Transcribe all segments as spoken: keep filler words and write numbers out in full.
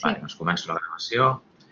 Vale, doncs començo la gravació.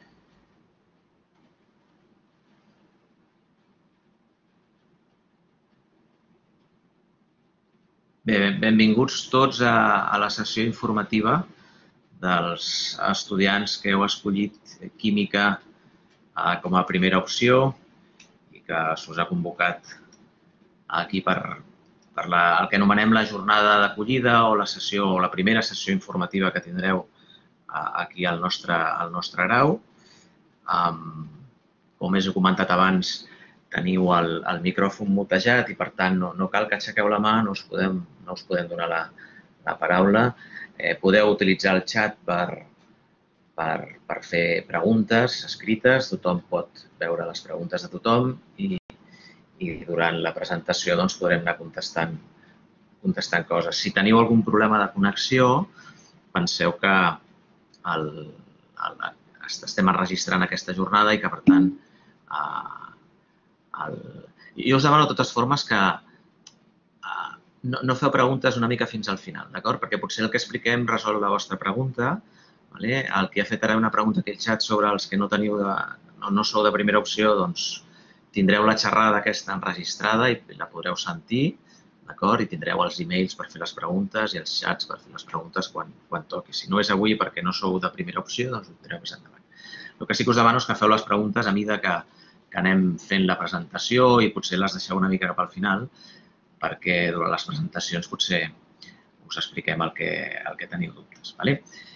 Bé, benvinguts tots a, a la sessió informativa dels estudiants que heu escollit química eh, com a primera opció i que s'us ha convocat aquí per, per la, el que anomenem la jornada d'acollida o la sessió o la primera sessió informativa que tindreu eh, aquí al nostre, al nostre grau. Um, com us he comentat abans, teniu el, el micròfon mutejat i, per tant, no, no cal que aixequeu la mà, no us podem, no us podem donar la, la paraula. Eh, podeu utilitzar el xat per, per, per fer preguntes escrites. Tothom pot veure les preguntes de tothom i, i durant la presentació doncs, podrem anar contestant, contestant coses. Si teniu algun problema de connexió, penseu que el, el, estem enregistrant aquesta jornada i que, per tant, eh, el... jo us demano de totes formes que eh, no, no feu preguntes una mica fins al final, d'acord? Perquè potser el que expliquem resol la vostra pregunta. Vale? El que ha fet ara una pregunta aquí al xat sobre els que no teniu de, no, no sou de primera opció, doncs tindreu la xerrada aquesta enregistrada i la podreu sentir, d'acord? I tindreu els e-mails per fer les preguntes i els xats per fer les preguntes quan, quan toqui. Si no és avui perquè no sou de primera opció, doncs ho tindreu més endavant. El que sí que us demano és que feu les preguntes a mesura que, que anem fent la presentació i potser les deixeu una mica cap al final perquè durant les presentacions potser us expliquem el que, el que teniu dubtes. Vale?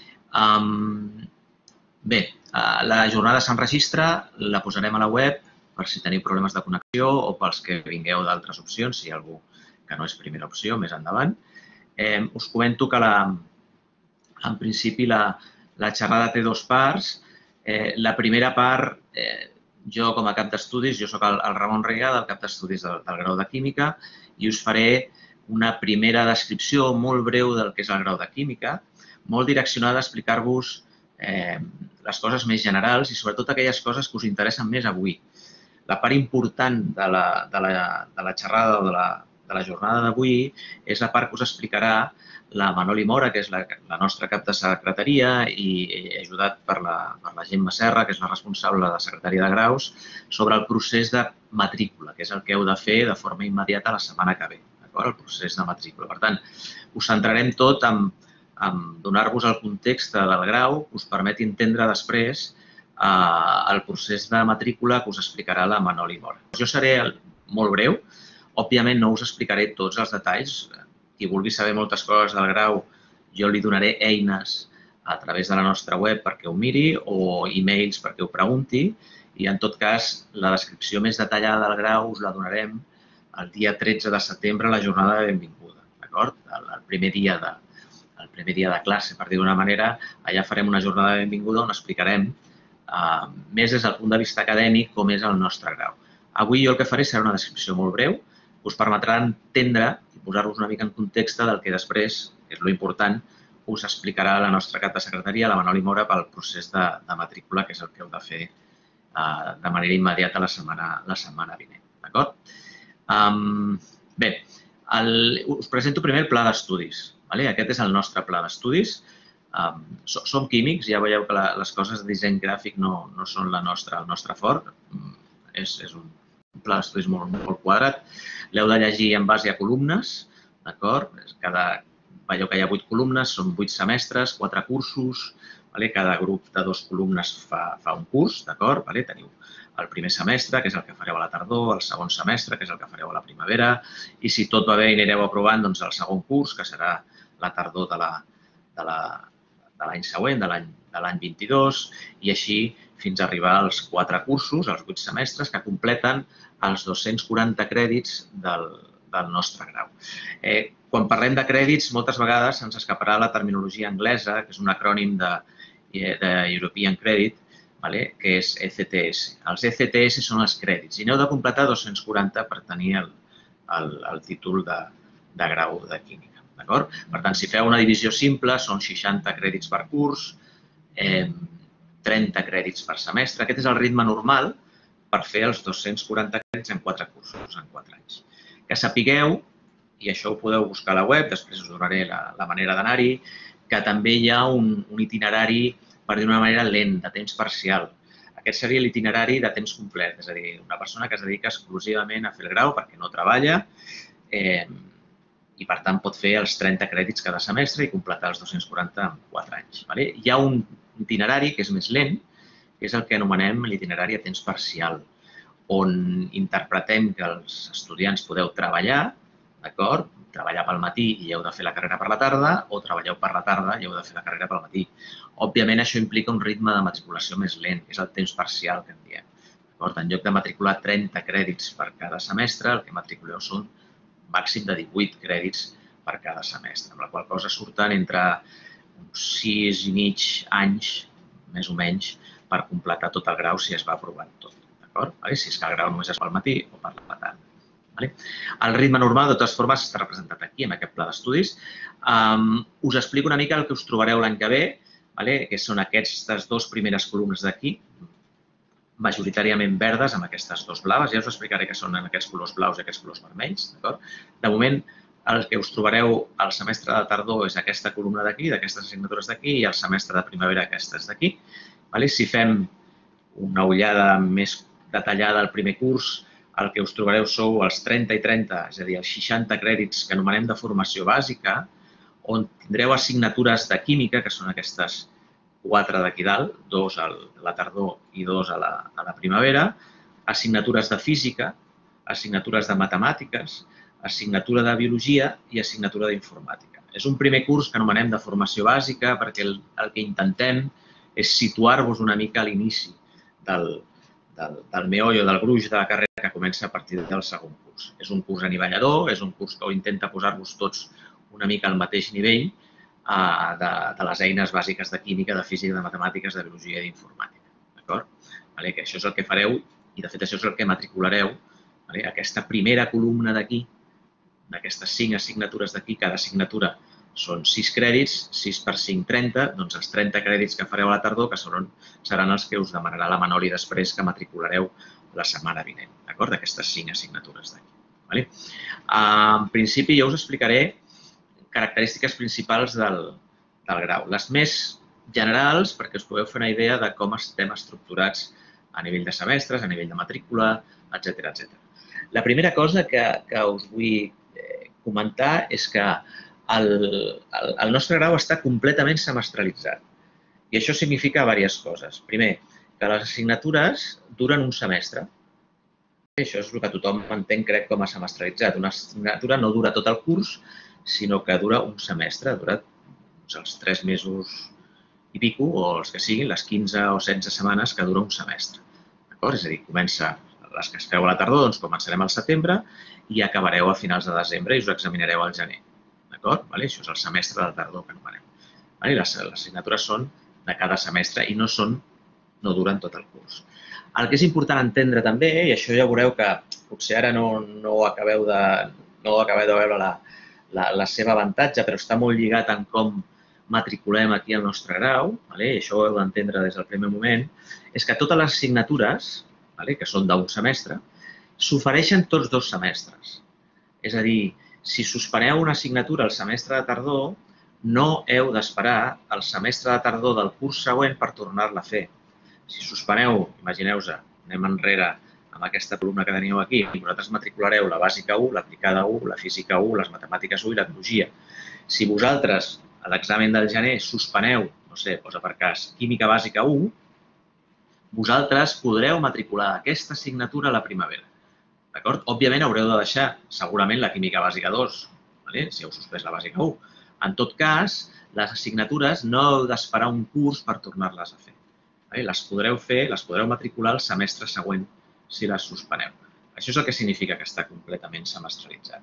Um, bé, la jornada s'enregistra, la posarem a la web per si teniu problemes de connexió o pels que vingueu d'altres opcions, si hi ha algú que no és primera opció, més endavant. Eh, us comento que la, en principi la, la xerrada té dues parts. Eh, la primera part, eh, jo com a cap d'estudis, jo soc el, el Ramon Reigà, del cap d'estudis del, del grau de Química, i us faré una primera descripció molt breu del que és el grau de Química, molt direccionada a explicar-vos eh, les coses més generals i sobretot aquelles coses que us interessen més avui. La part important de la, de la, de la xerrada o de la, de la jornada d'avui és la part que us explicarà la Manoli Mora, que és la, la nostra cap de secretaria i ajudat per la, per la Gemma Serra, que és la responsable de secretaria de graus, sobre el procés de matrícula, que és el que heu de fer de forma immediata la setmana que ve, el procés de matrícula. Per tant, us centrarem tot en, en donar-vos el context del grau que us permeti entendre després eh, el procés de matrícula que us explicarà la Manoli Mora. Jo seré molt breu, òbviament no us explicaré tots els detalls. Qui vulgui saber moltes coses del grau, jo li donaré eines a través de la nostra web perquè ho miri o e-mails perquè ho pregunti i, en tot cas, la descripció més detallada del grau us la donarem el dia tretze de setembre a la jornada de benvinguda, d'acord? El, el, primer dia de, el primer dia de classe, per dir d'una manera, allà farem una jornada de benvinguda on explicarem eh, més des del punt de vista acadèmic com és el nostre grau. Avui jo el que faré serà una descripció molt breu, us permetrà entendre i posar-vos una mica en context del que després, que és lo important, us explicarà la nostra cap de secretaria, la Manoli Mora, pel procés de, de matrícula, que és el que heu de fer eh, de manera immediata la setmana, la setmana vinent. D'acord? Um, bé, el, us presento primer el pla d'estudis. Vale? Aquest és el nostre pla d'estudis. Um, so, som químics, ja veieu que la, les coses de disseny gràfic no, no són la nostra, el nostre fort. Um, és, és un un pla d'estudis molt, molt quadrat. L'heu de llegir en base a columnes, d'acord? Cada, veieu que hi ha vuit columnes, són vuit semestres, quatre cursos, vale? Cada grup de dues columnes fa, fa un curs, d'acord? Vale? Teniu el primer semestre, que és el que fareu a la tardor, el segon semestre, que és el que fareu a la primavera, i si tot va bé i anireu aprovant, doncs el segon curs, que serà la tardor de la, de la, de l'any següent, de l'any de l'any vint-i-dos, i així fins a arribar als quatre cursos, als vuit semestres, que completen els dos-cents quaranta crèdits del, del nostre grau. Eh, quan parlem de crèdits, moltes vegades se'ns escaparà la terminologia anglesa, que és un acrònim de, de European Credit, vale? Que és E C T S. Els E C T S són els crèdits, i n'heu de completar dos-cents quaranta per tenir el, el, el títol de, de grau de química. Per tant, si feu una divisió simple, són seixanta crèdits per curs, eh, trenta crèdits per semestre. Aquest és el ritme normal per fer els dos-cents quaranta crèdits en quatre cursos, en quatre anys. Que sapigueu, i això ho podeu buscar a la web, després us donaré la, la manera d'anar-hi, que també hi ha un, un itinerari per dir d'una manera, lent, de temps parcial. Aquest seria l'itinerari de temps complet, és a dir, una persona que es dedica exclusivament a fer el grau perquè no treballa eh, i, per tant, pot fer els trenta crèdits cada semestre i completar els dos-cents quaranta en quatre anys. Vale? Hi ha un itinerari que és més lent, que és el que anomenem l'itinerari a temps parcial, on interpretem que els estudiants podeu treballar, d'acord? Treballar pel matí i heu de fer la carrera per la tarda, o treballeu per la tarda i heu de fer la carrera pel matí. Òbviament, això implica un ritme de matriculació més lent, que és el temps parcial que en diem. En lloc de matricular trenta crèdits per cada semestre, el que matriculeu són un màxim de divuit crèdits per cada semestre, amb la qual cosa surten entre uns sis i mig anys, més o menys, per completar tot el grau si es va aprovant tot. Si és que el grau només es fa al matí o per la tarda. El ritme normal, de totes formes, està representat aquí, en aquest pla d'estudis. Us explico una mica el que us trobareu l'any que ve, que són aquestes dues primeres columnes d'aquí, majoritàriament verdes, amb aquestes dues blaves. Ja us explicaré què són aquests colors blaus i aquests colors vermells. De moment, el que us trobareu al semestre de tardor és aquesta columna d'aquí, d'aquestes assignatures d'aquí, i el semestre de primavera aquestes d'aquí. Si fem una ullada més detallada al primer curs, el que us trobareu sou els trenta i trenta, és a dir, els seixanta crèdits que anomenem de formació bàsica, on tindreu assignatures de química, que són aquestes quatre d'aquí dalt, dos a la tardor i dos a la primavera, assignatures de física, assignatures de matemàtiques, assignatura de biologia i assignatura d'informàtica. És un primer curs que anomenem de formació bàsica perquè el que intentem és situar-vos una mica a l'inici del del meollo, del gruix de la carrera que comença a partir del segon curs. És un curs anivellador, és un curs que intenta posar-vos tots una mica al mateix nivell de les eines bàsiques de química, de física, de matemàtiques, de biologia i d'informàtica. D'acord? Això és el que fareu i, de fet, això és el que matriculareu. Aquesta primera columna d'aquí, d'aquestes cinc assignatures d'aquí, cada assignatura són sis crèdits, sis per cinc, trenta, doncs els trenta crèdits que fareu a la tardor que seran els que us demanarà la Manoli després que matriculareu la setmana vinent, d'acord? D'aquestes cinc assignatures d'aquí. En principi, jo us explicaré característiques principals del grau. Les més generals, perquè us pugueu fer una idea de com estem estructurats a nivell de semestres, a nivell de matrícula, etcètera. La primera cosa que us vull comentar és que el nostre grau està completament semestralitzat. I això significa diverses coses. Primer, que les assignatures duren un semestre. Això és el que tothom entén, crec, com a semestralitzat. Una assignatura no dura tot el curs, sinó que dura un semestre, dura els tres mesos i pico, o els que siguin, les quinze o setze setmanes que dura un semestre. És a dir, comença les que es feu a la tardor, doncs començarem al setembre i acabareu a finals de desembre i us examinareu al gener. Això és el semestre de tardor que anomenem. Les assignatures són de cada semestre i no duren tot el curs. El que és important entendre també, i això ja veureu que potser ara no acabeu de veure la seva avantatge, però està molt lligat en com matriculem aquí el nostre grau, i això ho heu d'entendre des del primer moment, és que totes les assignatures, que són d'un semestre, s'ofereixen tots dos semestres. És a dir, si suspeneu una assignatura al semestre de tardor, no heu d'esperar el semestre de tardor del curs següent per tornar-la a fer. Si suspeneu, imagineu-vos, anem enrere amb aquesta columna que teníeu aquí, i vosaltres matriculareu la bàsica u, l'aplicada u, la física u, les matemàtiques u i la biologia. Si vosaltres, a l'examen del gener, suspeneu, no sé, posa per cas, química bàsica u, vosaltres podreu matricular aquesta assignatura a la primavera. Òbviament, haureu de deixar segurament la química bàsica dos, si heu suspès la bàsica u. En tot cas, les assignatures no heu d'esperar un curs per tornar-les a fer. Les podreu fer, les podreu matricular el semestre següent si les suspeneu. Això és el que significa que està completament semestralitzat.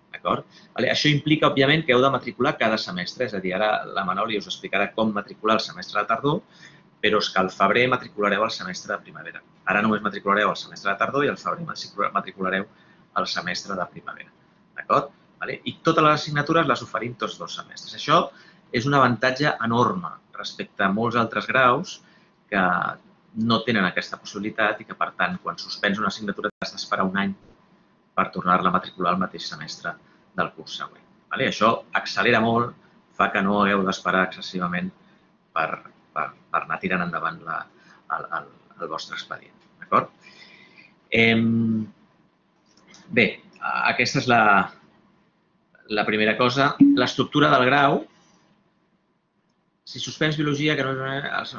Això implica, òbviament, que heu de matricular cada semestre. És a dir, ara la Manoli us explicarà com matricular el semestre de tardor, però és que al febrer matriculareu el semestre de primavera. Ara només matriculareu el semestre de tardor i al febrer matriculareu el semestre de primavera. D'acord? I totes les assignatures les oferim tots dos semestres. Això és un avantatge enorme respecte a molts altres graus que no tenen aquesta possibilitat i que, per tant, quan suspens una assignatura has d'esperar un any per tornar-la a matricular el mateix semestre del curs següent. Això accelera molt, fa que no hagueu d'esperar excessivament per per anar tirant endavant la, el, el, el vostre expedient. D'acord? Eh, bé, aquesta és la, la primera cosa. L'estructura del grau, si suspens biologia, que no és...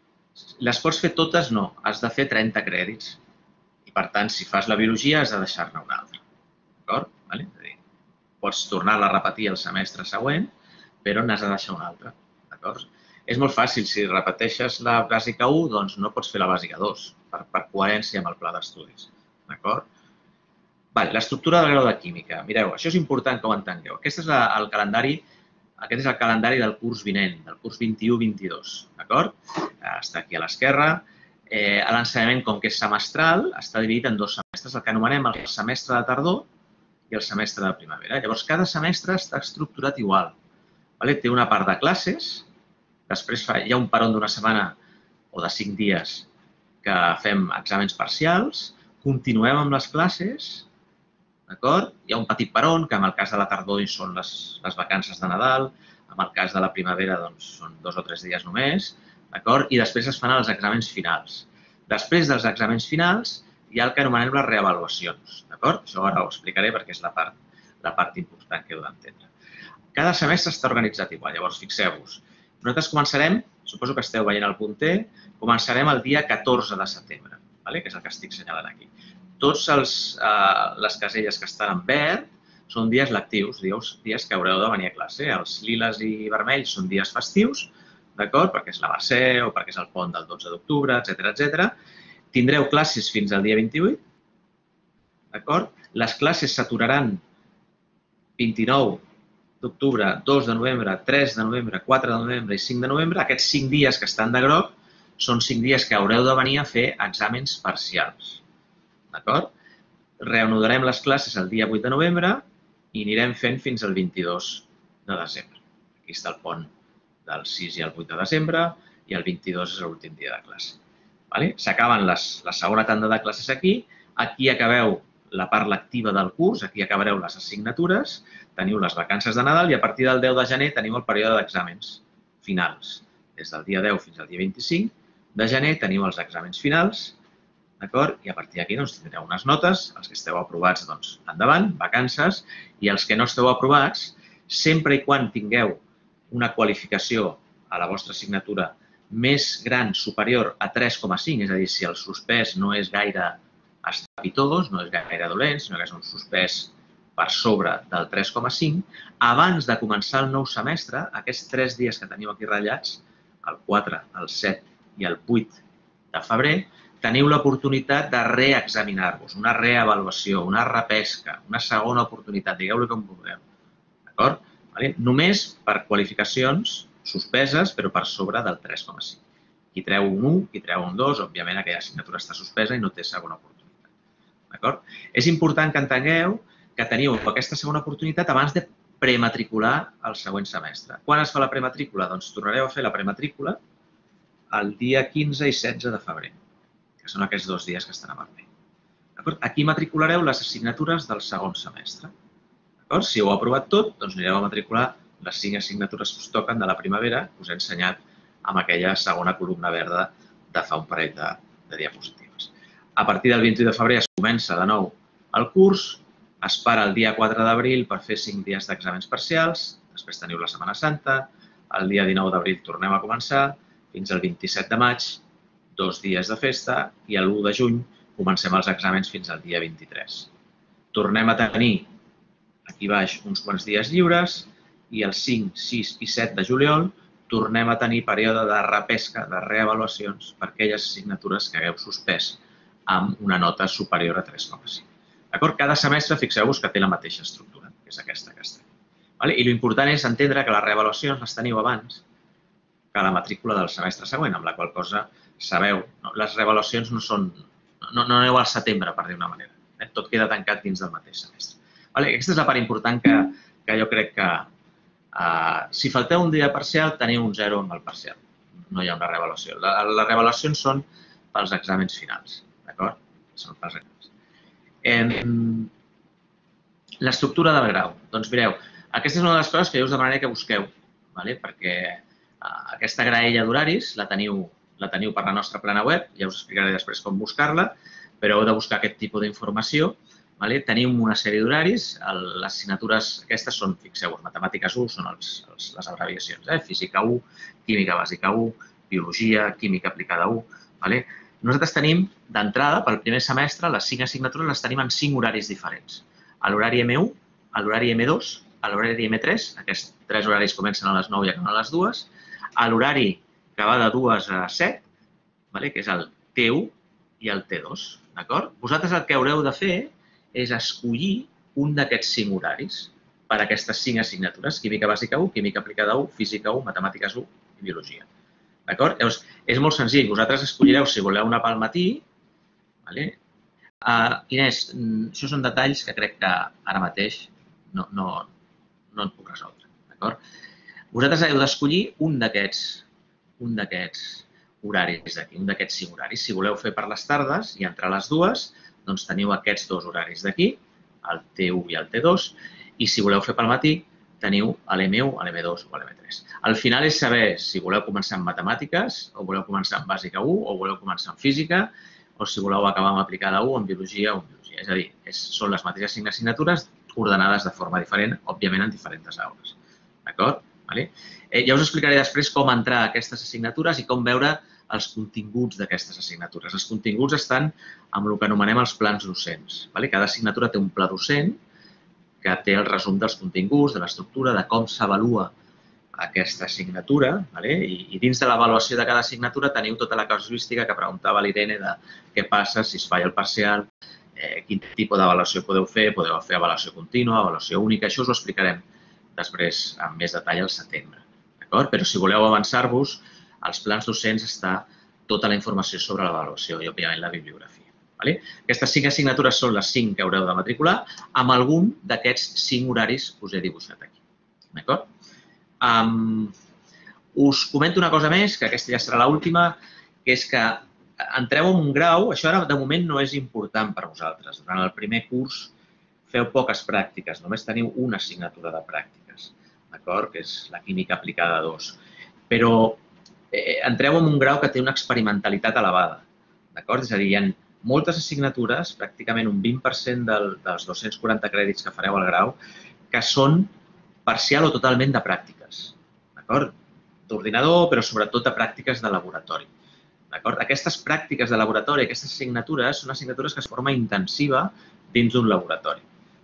Les pots fer totes? No. Has de fer trenta crèdits. I, per tant, si fas la biologia, has de deixar-ne una altra. D'acord? Vale? És a dir, pots tornar-la a repetir el semestre següent, però n'has de deixar una altra. D'acord? És molt fàcil. Si repeteixes la bàsica u, doncs no pots fer la bàsica dos, per, per coherència amb el pla d'estudis. D'acord? Vale, l'estructura del grau de química. Mireu, això és important que ho entengueu. Aquest és el calendari, aquest és el calendari del curs vinent, del curs vint-i-u vint-i-dos. D'acord? Està aquí a l'esquerra. Eh, L'ensenyament, com que és semestral, està dividit en dos semestres, el que anomenem el semestre de tardor i el semestre de primavera. Llavors, cada semestre està estructurat igual. Vale? Té una part de classes, després fa, hi ha un peron d'una setmana o de cinc dies que fem exàmens parcials, continuem amb les classes, d'acord? Hi ha un petit peron, que en el cas de la tardor són les, les vacances de Nadal, en el cas de la primavera doncs, són dos o tres dies només, d'acord? I després es fan els exàmens finals. Després dels exàmens finals hi ha el que anomenem les reavaluacions, d'acord? Això ara ho explicaré perquè és la part, la part important que heu d'entendre. Cada semestre està organitzat igual, llavors fixeu-vos. Nosaltres començarem, suposo que esteu veient el punter, començarem el dia catorze de setembre, vale? Que és el que estic assenyalant aquí. Tots els, eh, les caselles que estan en verd són dies lectius, dies que haureu de venir a classe. Els liles i vermells són dies festius, d'acord? Perquè és la Mercè o perquè és el pont del dotze d'octubre, etcètera, etcètera. Tindreu classes fins al dia vint-i-vuit, d'acord? Les classes s'aturaran vint-i-nou d'octubre, dos de novembre, tres de novembre, quatre de novembre i cinc de novembre. Aquests cinc dies que estan de groc són cinc dies que haureu de venir a fer exàmens parcials. D'acord? Reanudarem les classes el dia vuit de novembre i anirem fent fins al vint-i-dos de desembre. Aquí està el pont del sis i el vuit de desembre i el vint-i-dos és l'últim dia de classe. S'acaben la segona tanda de classes aquí. Aquí acabeu la part lectiva del curs, aquí acabareu les assignatures, teniu les vacances de Nadal i a partir del deu de gener teniu el període d'exàmens finals. Des del dia deu fins al dia vint-i-cinc de gener teniu els exàmens finals, d'acord? I a partir d'aquí tindreu unes notes, els que esteu aprovats, doncs, endavant, vacances, i els que no esteu aprovats, sempre i quan tingueu una qualificació a la vostra assignatura més gran, superior a tres coma cinc, és a dir, si el suspès no és gaire estrepitós, no és gaire dolent, sinó que és un suspès per sobre del tres coma cinc, abans de començar el nou semestre, aquests tres dies que teniu aquí ratllats, el quatre, el set i el vuit de febrer, teniu l'oportunitat de reexaminar-vos, una reavaluació, una repesca, una segona oportunitat, digueu-li com vulgueu. D'acord? Només per qualificacions suspeses, però per sobre del tres coma cinc. Qui treu un u, qui treu un dos, òbviament aquella assignatura està suspesa i no té segona oportunitat. D'acord? És important que entengueu que teniu aquesta segona oportunitat abans de prematricular el següent semestre. Quan es fa la prematrícula? Doncs tornareu a fer la prematrícula el dia quinze i setze de febrer, que són aquests dos dies que estan a vermell. Aquí matriculareu les assignatures del segon semestre. Si ho heu aprovat tot, doncs anireu a matricular les cinc assignatures que us toquen de la primavera, que us he ensenyat amb aquella segona columna verda de fa un parell de, de diapositives. A partir del vint-i-u de febrer es comença de nou el curs, es para el dia quatre d'abril per fer cinc dies d'exàmens parcials, després teniu la Setmana Santa, el dia dinou d'abril tornem a començar, fins al vint-i-set de maig, dos dies de festa, i l'u de juny comencem els exàmens fins al dia vint-i-tres. Tornem a tenir aquí baix uns quants dies lliures i el cinc, sis i set de juliol tornem a tenir període de repesca, de reavaluacions per aquelles assignatures que hagueu suspès amb una nota superior a tres coma cinc. Cada semestre fixeu-vos que té la mateixa estructura, que és aquesta que estem. I l'important és entendre que les reavaluacions les teniu abans que la matrícula del semestre següent, amb la qual cosa sabeu, les reavaluacions no són, no aneu al setembre, per dir-ho d'una manera. Tot queda tancat dins del mateix semestre. Aquesta és la part important que jo crec que si falteu un dia parcial teniu un zero amb el parcial. No hi ha una reavaluació. Les reavaluacions són pels exàmens finals. D'acord? Són pels exàmens. L'estructura del grau. Doncs mireu, aquesta és una de les coses que jo us demanaré que busqueu, perquè Aquesta graella d'horaris la teniu la teniu per la nostra plana web, ja us explicaré després com buscar-la, però heu de buscar aquest tipus d'informació. Tenim una sèrie d'horaris, les assignatures aquestes són, fixeu-vos, matemàtiques u són les abreviacions, física u, química bàsica u, biologia, química aplicada u. Nosaltres tenim, d'entrada, pel primer semestre, les cinc assignatures les tenim en cinc horaris diferents. A l'horari eme u, a l'horari eme dos, a l'horari eme tres, aquests tres horaris comencen a les nou i acaben a les dues, a l'horari que va de dues a set, que és el te u i el te dos. Vosaltres el que haureu de fer és escollir un d'aquests cinc horaris per a aquestes cinc assignatures, química bàsica u, química aplicada u, física u, matemàtiques u i biologia. Llavors, és molt senzill. Vosaltres escollireu si voleu anar pel matí. Inés, això són detalls que crec que ara mateix no en puc resoldre. Vosaltres heu d'escollir un d'aquests horaris d'aquí, un d'aquests cinc horaris. Si voleu fer per les tardes i entre les dues, doncs teniu aquests dos horaris d'aquí, el te u i el te dos, i si voleu fer pel matí, teniu l'eme u, l'eme dos o l'eme tres. Al final és saber si voleu començar amb matemàtiques, o voleu començar amb bàsica u, o voleu començar amb física, o si voleu acabar amb aplicada u, amb biologia o amb biologia. És a dir, són les mateixes cinc assignatures ordenades de forma diferent, òbviament en diferents aules. D'acord? Ja us explicaré després com entrar a aquestes assignatures i com veure els continguts d'aquestes assignatures. Els continguts estan amb el que anomenem els plans docents. Cada assignatura té un pla docent que té el resum dels continguts, de l'estructura, de com s'avalua aquesta assignatura. I dins de l'avaluació de cada assignatura teniu tota la casuística que preguntava l'Irene de què passa si es falla el parcial, quin tipus d'avaluació podeu fer, podeu fer avaluació contínua, avaluació única, això us ho explicarem després amb més detall al setembre. Però si voleu avançar-vos, als plans docents està tota la informació sobre l'avaluació i, òbviament, la bibliografia. Aquestes cinc assignatures són les cinc que haureu de matricular amb algun d'aquests cinc horaris que us he dibuixat aquí. Us comento una cosa més, que aquesta ja serà l'última, que és que entreu en un grau, això ara de moment no és important per a vosaltres. Durant el primer curs feu poques pràctiques, només teniu una assignatura de pràctiques, que és la química aplicada dos. Però entreu en un grau que té una experimentalitat elevada. És a dir, hi ha moltes assignatures, pràcticament un vint per cent dels dos-cents quaranta crèdits que fareu al grau, que són parcial o totalment de pràctiques. D'ordinador, però sobretot de pràctiques de laboratori. Aquestes pràctiques de laboratori, aquestes assignatures, són assignatures que es forma intensiva dins d'un laboratori.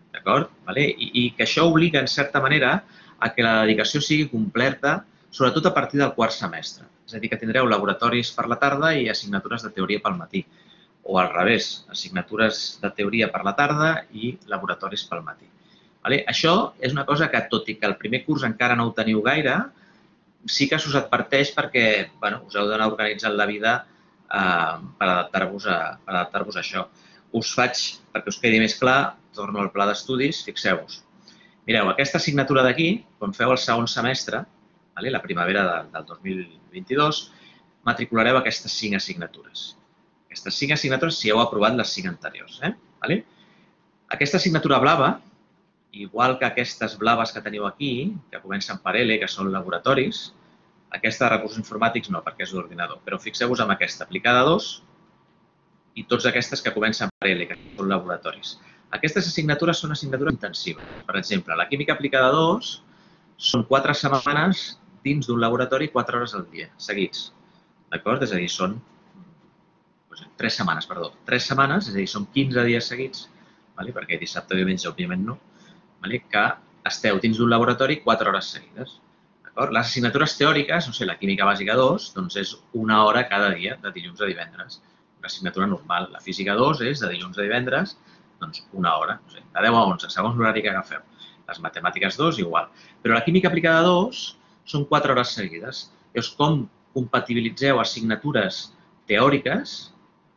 I que això obliga, en certa manera, a que la dedicació sigui completa, sobretot a partir del quart semestre. És a dir, que tindreu laboratoris per la tarda i assignatures de teoria pel matí. O al revés, assignatures de teoria per la tarda i laboratoris pel matí. Això és una cosa que, tot i que el primer curs encara no ho teniu gaire, sí que s'us adverteix perquè us heu d'anar organitzant la vida per adaptar-vos a això. Us faig, perquè us quedi més clar, torno al pla d'estudis, fixeu-vos. Mireu, aquesta assignatura d'aquí, quan feu el segon semestre, la primavera del dos mil vint-i-dos, matriculareu aquestes cinc assignatures. Aquestes cinc assignatures si heu aprovat les cinc anteriors. Aquesta assignatura blava, igual que aquestes blaves que teniu aquí, que comencen per ele, que són laboratoris, aquesta de recursos informàtics no, perquè és d'ordinador. Però fixeu-vos en aquesta, aplicada dos, i totes aquestes que comencen per ele, que són laboratoris. Aquestes assignatures són assignatures intensives. Per exemple, la química aplicada dos són quatre setmanes dins d'un laboratori, quatre hores al dia, seguits. D'acord? És a dir, són tres setmanes, perdó. Tres setmanes, és a dir, són quinze dies seguits, perquè dissabte i diumenge, òbviament, no, que esteu dins d'un laboratori quatre hores seguides. Les assignatures teòriques, no sé, la química bàsica dos, doncs és una hora cada dia, de dilluns a divendres. Una assignatura normal. La física dos és de dilluns a divendres, doncs una hora, no sé, de deu a onze, segons l'horari que agafeu. Les matemàtiques dos, igual. Però la química aplicada dos són quatre hores seguides. Llavors, com compatibilitzeu assignatures teòriques,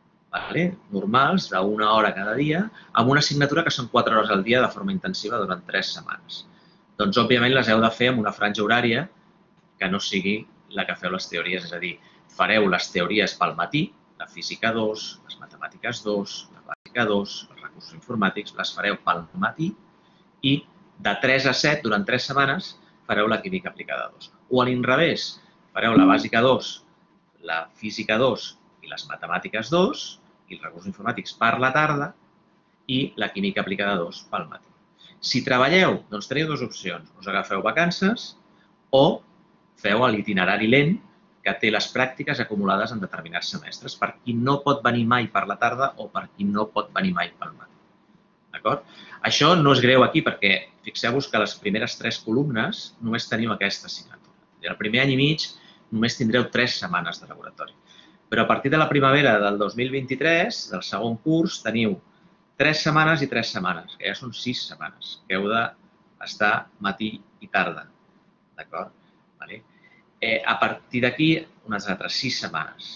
normals, d'una hora cada dia, amb una assignatura que són quatre hores al dia de forma intensiva durant tres setmanes? Doncs, òbviament, les heu de fer amb una franja horària que no sigui la que feu les teories. És a dir, fareu les teories pel matí, la física dos, les matemàtiques dos, la bàsica dos, els recursos informàtics, les fareu pel matí i de tres a set, durant tres setmanes, fareu la química aplicada dos. O a l'inrevés, fareu la bàsica dos, la física dos i les matemàtiques dos, i els recursos informàtics per la tarda, i la química aplicada dos pel matí. Si treballeu, doncs teniu dues opcions. Us agafeu vacances o feu l'itinerari lent que té les pràctiques acumulades en determinats semestres, per qui no pot venir mai per la tarda o per qui no pot venir mai pel matí. D'acord? Això no és greu aquí perquè fixeu-vos que les primeres tres columnes només teniu aquesta assignatura. I el primer any i mig només tindreu tres setmanes de laboratori. Però a partir de la primavera del dos mil vint-i-tres, del segon curs, teniu tres setmanes i tres setmanes, que ja són sis setmanes, que heu d'estar matí i tarda. D'acord? A partir d'aquí, unes altres sis setmanes.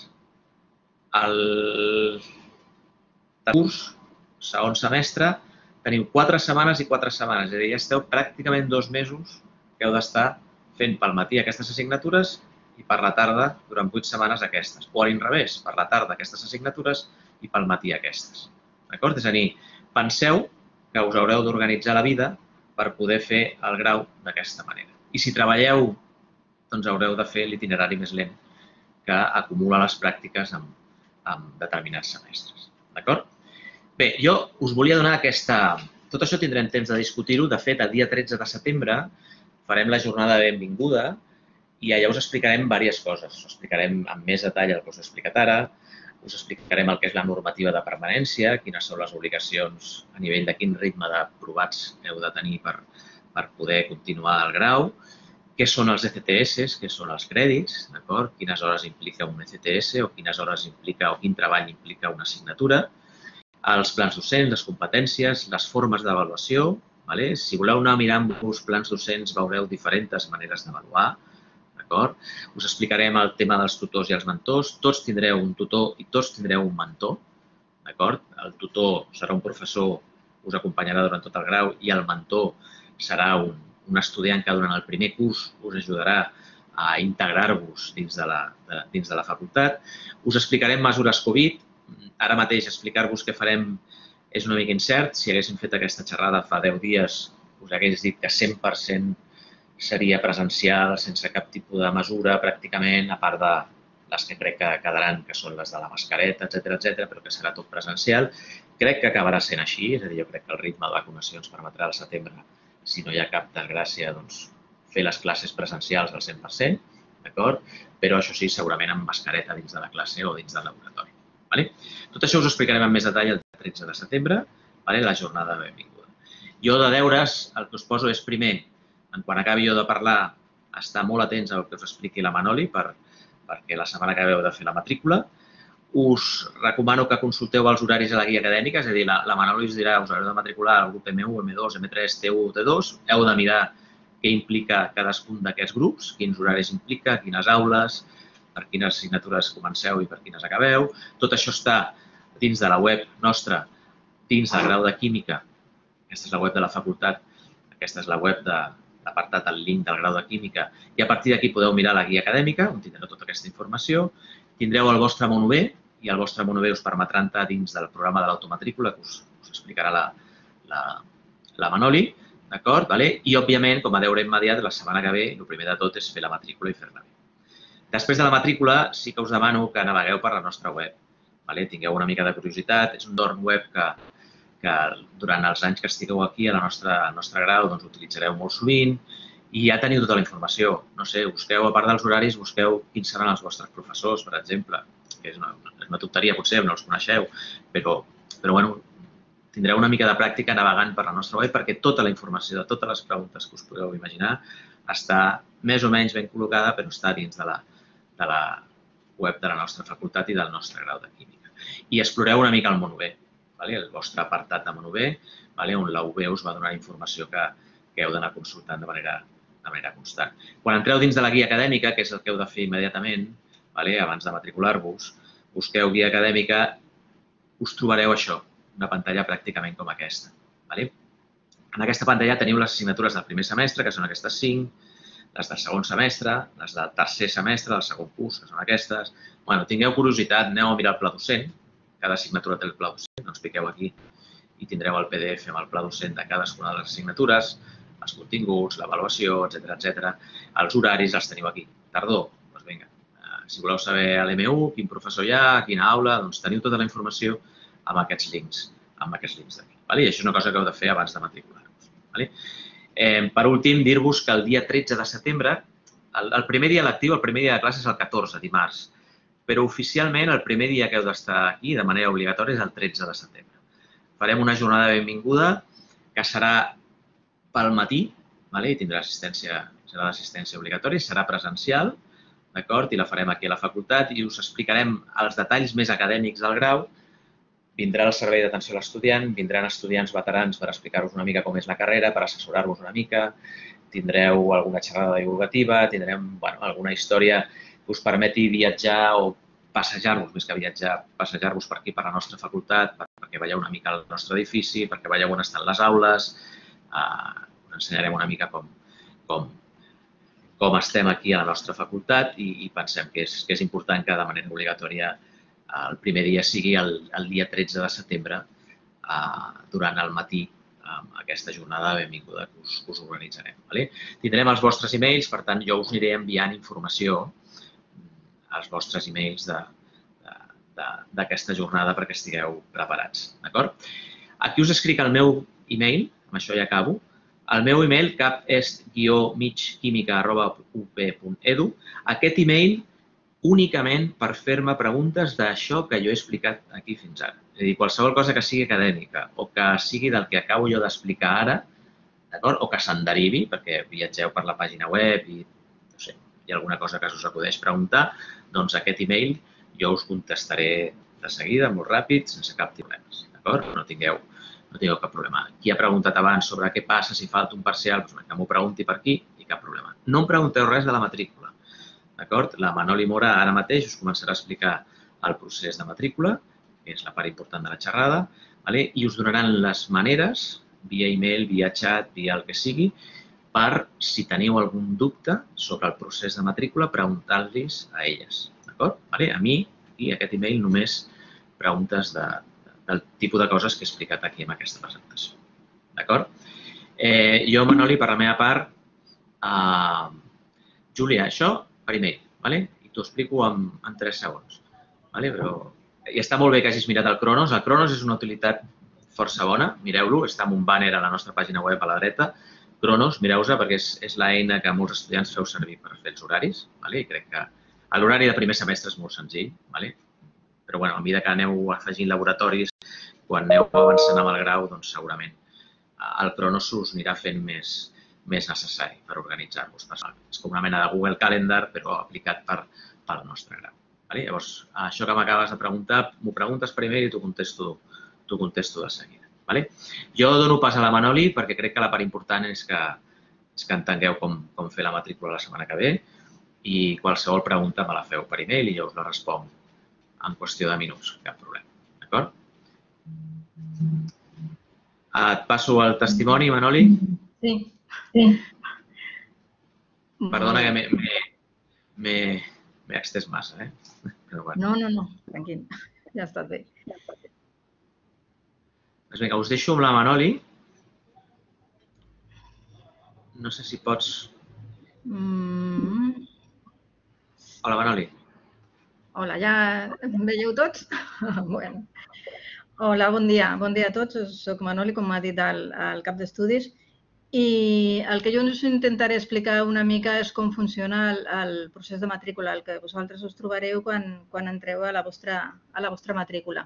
El curs, segon semestre, teniu quatre setmanes i quatre setmanes. És a dir, ja esteu pràcticament dos mesos que heu d'estar fent pel matí aquestes assignatures i per la tarda, durant vuit setmanes, aquestes. O a l'inrevés, per la tarda aquestes assignatures i pel matí aquestes. D'acord? És a dir, penseu que us haureu d'organitzar la vida per poder fer el grau d'aquesta manera. I si treballeu, doncs haureu de fer l'itinerari més lent que acumula les pràctiques en determinats semestres. D'acord? Bé, jo us volia donar aquesta... Tot això tindrem temps de discutir-ho. De fet, el dia tretze de setembre farem la jornada de benvinguda i allà us explicarem diverses coses. Us explicarem amb més detall el que us he explicat ara, us explicarem el que és la normativa de permanència, quines són les obligacions a nivell de quin ritme d'aprovats heu de tenir per, per poder continuar el grau, què són els E C T S, què són els crèdits, d'acord? Quines hores implica un E C T S o quines hores implica o quin treball implica una assignatura, els plans docents, les competències, les formes d'avaluació. Si voleu anar mirant els plans docents veureu diferents maneres d'avaluar. Us explicarem el tema dels tutors i els mentors. Tots tindreu un tutor i tots tindreu un mentor. El tutor serà un professor, us acompanyarà durant tot el grau, i el mentor serà un, un estudiant que durant el primer curs us ajudarà a integrar-vos dins, de la, de, dins de la facultat. Us explicarem mesures Covid. Ara mateix explicar-vos què farem és una mica incert. Si haguéssim fet aquesta xerrada fa deu dies, us hagués dit que cent per cent seria presencial, sense cap tipus de mesura, pràcticament, a part de les que crec que quedaran, que són les de la mascareta, etcètera, etcètera, però que serà tot presencial. Crec que acabarà sent així, és a dir, jo crec que el ritme de vacunació ens permetrà al setembre, si no hi ha cap desgràcia, doncs, fer les classes presencials al cent per cent, d'acord? Però això sí, segurament amb mascareta dins de la classe o dins del laboratori. Tot això us ho explicarem amb més detall el tretze de setembre, la jornada de benvinguda. Jo de deures el que us poso és primer, quan acabi jo de parlar, estar molt atents al que us expliqui la Manoli, perquè la setmana que ve heu de fer la matrícula. Us recomano que consulteu els horaris a la guia acadèmica, és a dir, la Manoli us dirà, us haureu de matricular al grup M u, M dos, M tres, T u, T dos, heu de mirar què implica cadascun d'aquests grups, quins horaris implica, quines aules, per quines assignatures comenceu i per quines acabeu. Tot això està dins de la web nostra, dins del grau de Química. Aquesta és la web de la facultat, aquesta és la web de l'apartat, el link del grau de Química, i a partir d'aquí podeu mirar la guia acadèmica, on tindreu tota aquesta informació. Tindreu el vostre mono B, i el vostre mono B us permetrà entrar dins del programa de l'automatrícula, que us explicarà la Manoli, d'acord? I, òbviament, com a deure immediat, la setmana que ve, el primer de tot és fer la matrícula i fer-la bé. Després de la matrícula, sí que us demano que navegueu per la nostra web. Tingueu una mica de curiositat. És un dorm web que durant els anys que estigueu aquí al nostre grau utilitzareu molt sovint i ja teniu tota la informació. No sé, busqueu, a part dels horaris, busqueu quins seran els vostres professors, per exemple. És una tonteria, potser, no els coneixeu, però tindreu una mica de pràctica navegant per la nostra web perquè tota la informació de totes les preguntes que us podeu imaginar està més o menys ben col·locada, però està dins de la de la web de la nostra facultat i del nostre grau de Química. I exploreu una mica el mono B, el vostre apartat de mono B, on la U B us va donar informació que heu d'anar consultant de manera constant. Quan entreu dins de la guia acadèmica, que és el que heu de fer immediatament, abans de matricular-vos, busqueu guia acadèmica, us trobareu això, una pantalla pràcticament com aquesta. En aquesta pantalla teniu les assignatures del primer semestre, que són aquestes cinc, les del segon semestre, les del tercer semestre, del segon curs, que són aquestes. Tingueu curiositat, aneu a mirar el pla docent. Cada assignatura té el pla docent, doncs piqueu aquí i tindreu el P D F amb el pla docent de cadascuna de les assignatures, els continguts, l'avaluació, etcètera, etcètera. Els horaris els teniu aquí. Tardor, doncs vinga, Si voleu saber a l'M U, quin professor hi ha, quina aula, doncs teniu tota la informació amb aquests links, amb aquests links d'aquí. I això és una cosa que heu de fer abans de matricular-vos. Per últim, dir-vos que el dia tretze de setembre, el primer dia lectiu, el primer dia de classe és el catorze, dimarts, però oficialment el primer dia que heu d'estar aquí de manera obligatòria és el tretze de setembre. Farem una jornada de benvinguda que serà pel matí, i tindrà assistència, serà l'assistència obligatòria, serà presencial, d'acord? I la farem aquí a la facultat i us explicarem els detalls més acadèmics del grau. Vindrà el servei d'atenció a l'estudiant, vindran estudiants veterans per explicar-vos una mica com és la carrera, per assessorar-vos una mica, tindreu alguna xerrada divulgativa, tindrem alguna història que us permeti viatjar o passejar-vos, més que viatjar, passejar-vos per aquí, per la nostra facultat, perquè veieu una mica el nostre edifici, perquè veieu on estan les aules, us ensenyarem una mica com estem aquí a la nostra facultat i pensem que és important que de manera obligatòria el primer dia sigui el dia tretze de setembre durant el matí, aquesta jornada de benvinguda que us organitzarem. Tindrem els vostres e-mails, per tant, jo us aniré enviant informació als vostres e-mails d'aquesta jornada perquè estigueu preparats. Aquí us escric el meu e-mail, amb això ja acabo. El meu e-mail, cap est guió mig química arroba u p punt edu. Aquest e-mail únicament per fer-me preguntes d'això que jo he explicat aquí fins ara. És a dir, qualsevol cosa que sigui acadèmica o que sigui del que acabo jo d'explicar ara, o que se'n derivi, perquè viatgeu per la pàgina web i hi ha alguna cosa que us acudeix preguntar, doncs aquest e-mail jo us contestaré de seguida, molt ràpid, sense cap tipus de problemes. No tingueu cap problema. Qui ha preguntat abans sobre què passa si falta un parcial, que m'ho pregunti per aquí i cap problema. No em pregunteu res de la matrícula. La Manoli Mora ara mateix us començarà a explicar el procés de matrícula, que és la part important de la xerrada, i us donaran les maneres, via e-mail, via xat, via el que sigui, per, si teniu algun dubte sobre el procés de matrícula, preguntar-los a elles. A mi, i aquest e-mail, només preguntes del tipus de coses que he explicat aquí en aquesta presentació. Jo, Manoli, per la meva part, Júlia, això per e-mail, i t'ho explico en tres segons. I està molt bé que hagis mirat el Cronos. El Cronos és una utilitat força bona, mireu-lo, està en un banner a la nostra pàgina web a la dreta. Cronos, mireu-se, perquè és l'eina que molts estudiants feu servir per fer els horaris. I crec que l'horari de primer semestre és molt senzill, però a mesura que aneu afegint laboratoris, quan aneu avançant amb el grau, doncs segurament el Cronos us anirà fent més necessari per organitzar-vos personalment. És com una mena de Google Calendar, però aplicat pel nostre grau. Llavors, això que m'acabes de preguntar, m'ho preguntes per e-mail i t'ho contesto de seguida. Jo dono pas a la Manoli perquè crec que la part important és que entengueu com fer la matrícula la setmana que ve i qualsevol pregunta me la feu per e-mail i jo us la responc en qüestió de minuts, cap problema. D'acord? Et passo el testimoni, Manoli? Sí. Perdona que m'he extès massa, eh? No, no, no, tranquil, ja ha estat bé. Doncs vinga, us deixo amb la Manoli. No sé si pots... Hola, Manoli. Hola, ja em veieu tots? Hola, bon dia. Bon dia a tots. Soc Manoli, com m'ha dit el cap d'estudis. I el que jo us intentaré explicar una mica és com funciona el procés de matrícula, el que vosaltres us trobareu quan entreu a la vostra matrícula.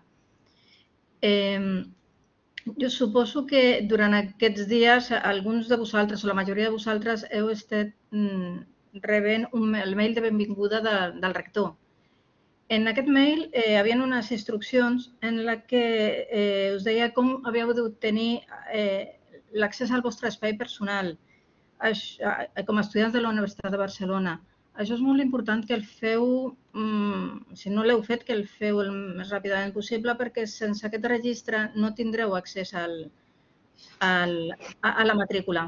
Jo suposo que durant aquests dies alguns de vosaltres, o la majoria de vosaltres, heu estat rebent el mail de benvinguda del rector. En aquest mail hi havia unes instruccions en què us deia com havíeu d'obtenir l'accés al vostre espai personal com a estudiants de la Universitat de Barcelona. Això és molt important que el feu, si no l'heu fet, que el feu el més ràpidament possible perquè sense aquest registre no tindreu accés a la matrícula.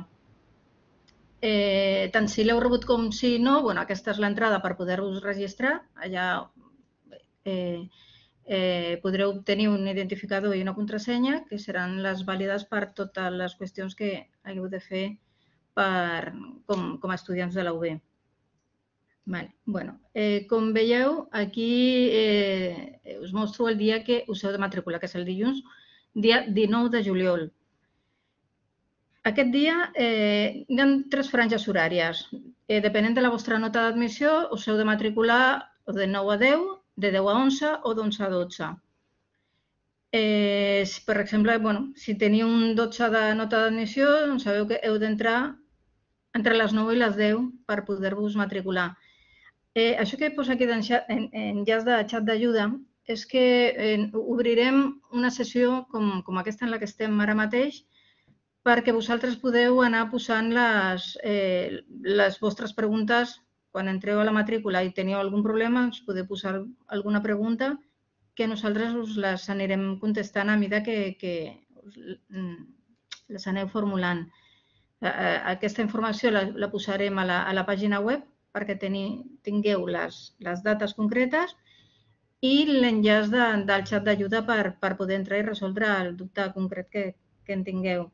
Tant si l'heu rebut com si no, aquesta és l'entrada per poder-vos registrar. Allà podreu obtenir un identificador i una contrasenya que seran les vàlides per totes les qüestions que hagueu de fer com a estudiants de la U B. Vale. Bueno, eh, com veieu, aquí eh, us mostro el dia que us heu de matricular, que és el dilluns, dia dinou de juliol. Aquest dia eh, hi ha tres franges horàries. Eh, depenent de la vostra nota d'admissió, us heu de matricular de nou a deu, de deu a onze o d'onze a dotze. Eh, si, per exemple, bueno, si teniu un dotze de nota d'admissió, doncs sabeu que heu d'entrar entre les nou i les deu per poder-vos matricular. Eh, això que posa aquí en enllaç de xat d'ajuda és que eh, obrirem una sessió com, com aquesta en la que estem ara mateix perquè vosaltres podeu anar posant les, eh, les vostres preguntes quan entreu a la matrícula i teniu algun problema, us podeu posar alguna pregunta que nosaltres us les anirem contestant a mesura que, que us, les aneu formulant. Aquesta informació la, la posarem a la, a la pàgina web perquè teni, tingueu les, les dates concretes i l'enllaç de, del xat d'ajuda per, per poder entrar i resoldre el dubte concret que, que en tingueu.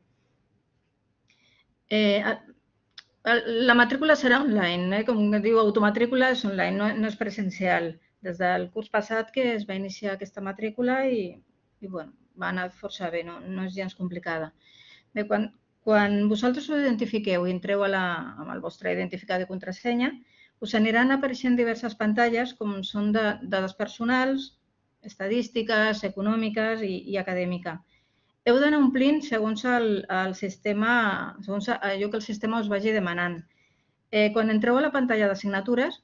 Eh, la matrícula serà online, eh? Com diu, automatrícula és online, no, no és presencial. Des del curs passat que es va iniciar aquesta matrícula i, i bueno, va anar força bé, no, no és gens complicada. Bé, quan, quan vosaltres us identifiqueu i entreu a la, amb el vostre identificador de contrasenya, us aniran apareixent diverses pantalles com són de dades personals, estadístiques, econòmiques i, i acadèmica. Heu d'anar omplint segons el, el sistema, segons allò que el sistema us vagi demanant. Eh, quan entreu a la pantalla d'assignatures,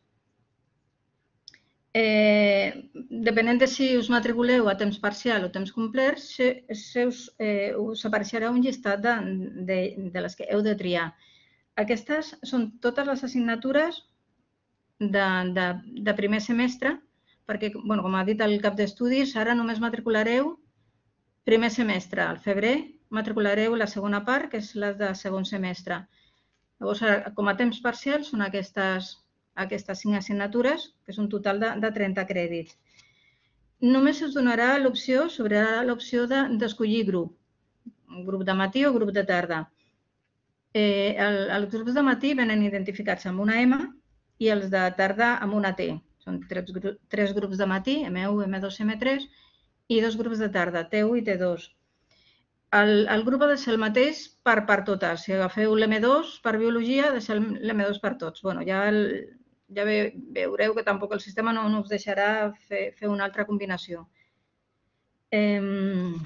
eh, depenent de si us matriculeu a temps parcial o temps complet, se, se us, eh, us apareixerà un llistat de, de, de les que heu de triar. Aquestes són totes les assignatures de, de, de primer semestre, perquè, bueno, com ha dit el cap d'estudis, ara només matriculareu primer semestre. Al febrer matriculareu la segona part, que és la de segon semestre. Llavors, com a temps parcial, són aquestes, aquestes cinc assignatures, que és un total de, de trenta crèdits. Només us donarà l'opció, s'obrirà l'opció d'escollir grup, grup de matí o grup de tarda. Eh, el, els grups de matí venen identificats amb una M i els de tarda amb una T. Són tres, tres grups de matí, M u, M dos, M tres, i dos grups de tarda, T u i T dos. El, el grup ha de ser el mateix per, per totes. Si agafeu l'M dos per biologia, ha de ser l'M dos per tots. Bueno, ja, el, ja ve, veureu que tampoc el sistema no, no us deixarà fer, fer una altra combinació. Eh,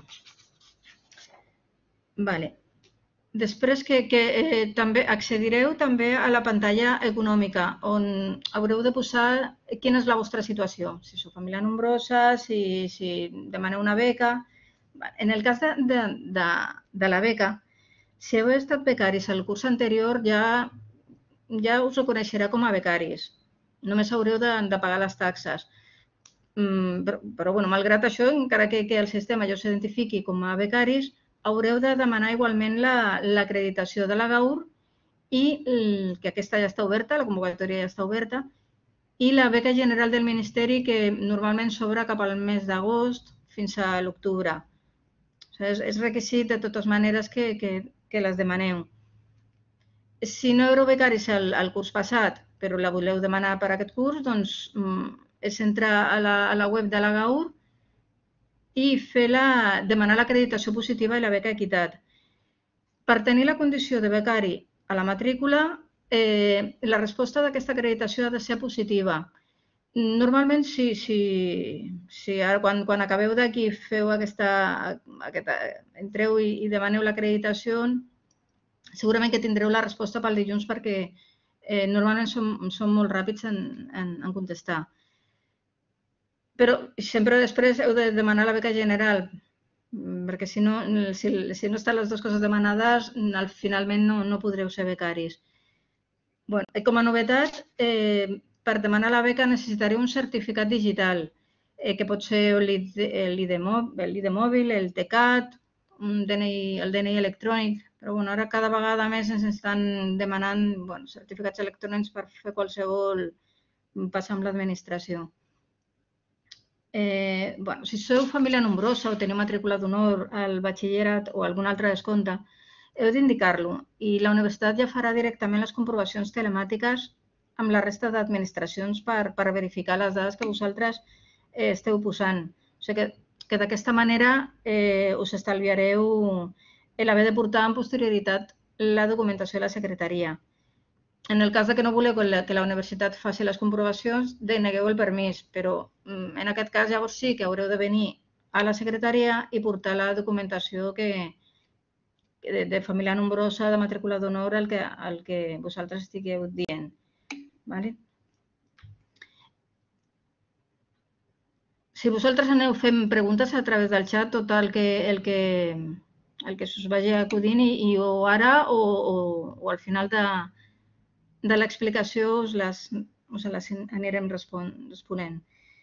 vale. Després que, que eh, també accedireu també a la pantalla econòmica, on haureu de posar quina és la vostra situació. Si sou família nombrosa, si, si demaneu una beca. En el cas de, de, de, de la beca, si heu estat becaris el curs anterior, ja, ja us ho coneixerà com a becaris. Només haureu de, de pagar les taxes. Mm, però, però bueno, malgrat això, encara que, que el sistema ja us identifiqui com a becaris, haureu de demanar igualment l'acreditació de la GAUR i que aquesta ja està oberta, la convocatòria ja està oberta, i la beca general del Ministeri, que normalment s'obre cap al mes d'agost fins a l'octubre. O sigui, és, és requisit de totes maneres que, que, que les demaneu. Si no éreu becaris el, el curs passat, però la voleu demanar per aquest curs, doncs és entrar a la, a la web de la GAUR i fer la, demanar l'acreditació positiva i la beca equitat. Per tenir la condició de becari a la matrícula, eh, la resposta d'aquesta acreditació ha de ser positiva. Normalment, si, si, si ara, quan, quan acabeu d'aquí feu aquesta, aquesta, entreu i, i demaneu l'acreditació, segurament que tindreu la resposta pel dilluns perquè eh, normalment som, som molt ràpids en, en, en contestar. Però sempre després heu de demanar la beca general, perquè si no, si, si no estan les dues coses demanades, finalment no, no podreu ser becaris. Bueno, com a novetat, eh, per demanar la beca necessitareu un certificat digital, eh, que pot ser l'I D mòbil, el TCAT, un D N I, el D N I electrònic, però bueno, ara cada vegada més ens estan demanant bueno, certificats electrònics per fer qualsevol pas amb l'administració. Eh, bueno, si sou família nombrosa o teniu matrícula d'honor al batxillerat o algun altre descompte, heu d'indicar-lo i la universitat ja farà directament les comprovacions telemàtiques amb la resta d'administracions per, per verificar les dades que vosaltres eh, esteu posant. O sigui que, que d'aquesta manera eh, us estalviareu l'haver de portar amb posterioritat la documentació a la secretaria. En el cas de que no voleu que la, que la universitat faci les comprovacions, denegueu el permís, però en aquest cas llavors sí que haureu de venir a la secretaria i portar la documentació que, de, de família nombrosa, de matrícula d'honor, el, que, el que vosaltres estigueu dient. Vale? Si vosaltres aneu fent preguntes a través del xat, tot el que, el que, el que us vagi acudint i, i o ara o, o, o al final de, de l'explicació us les, us les anirem respon, responent.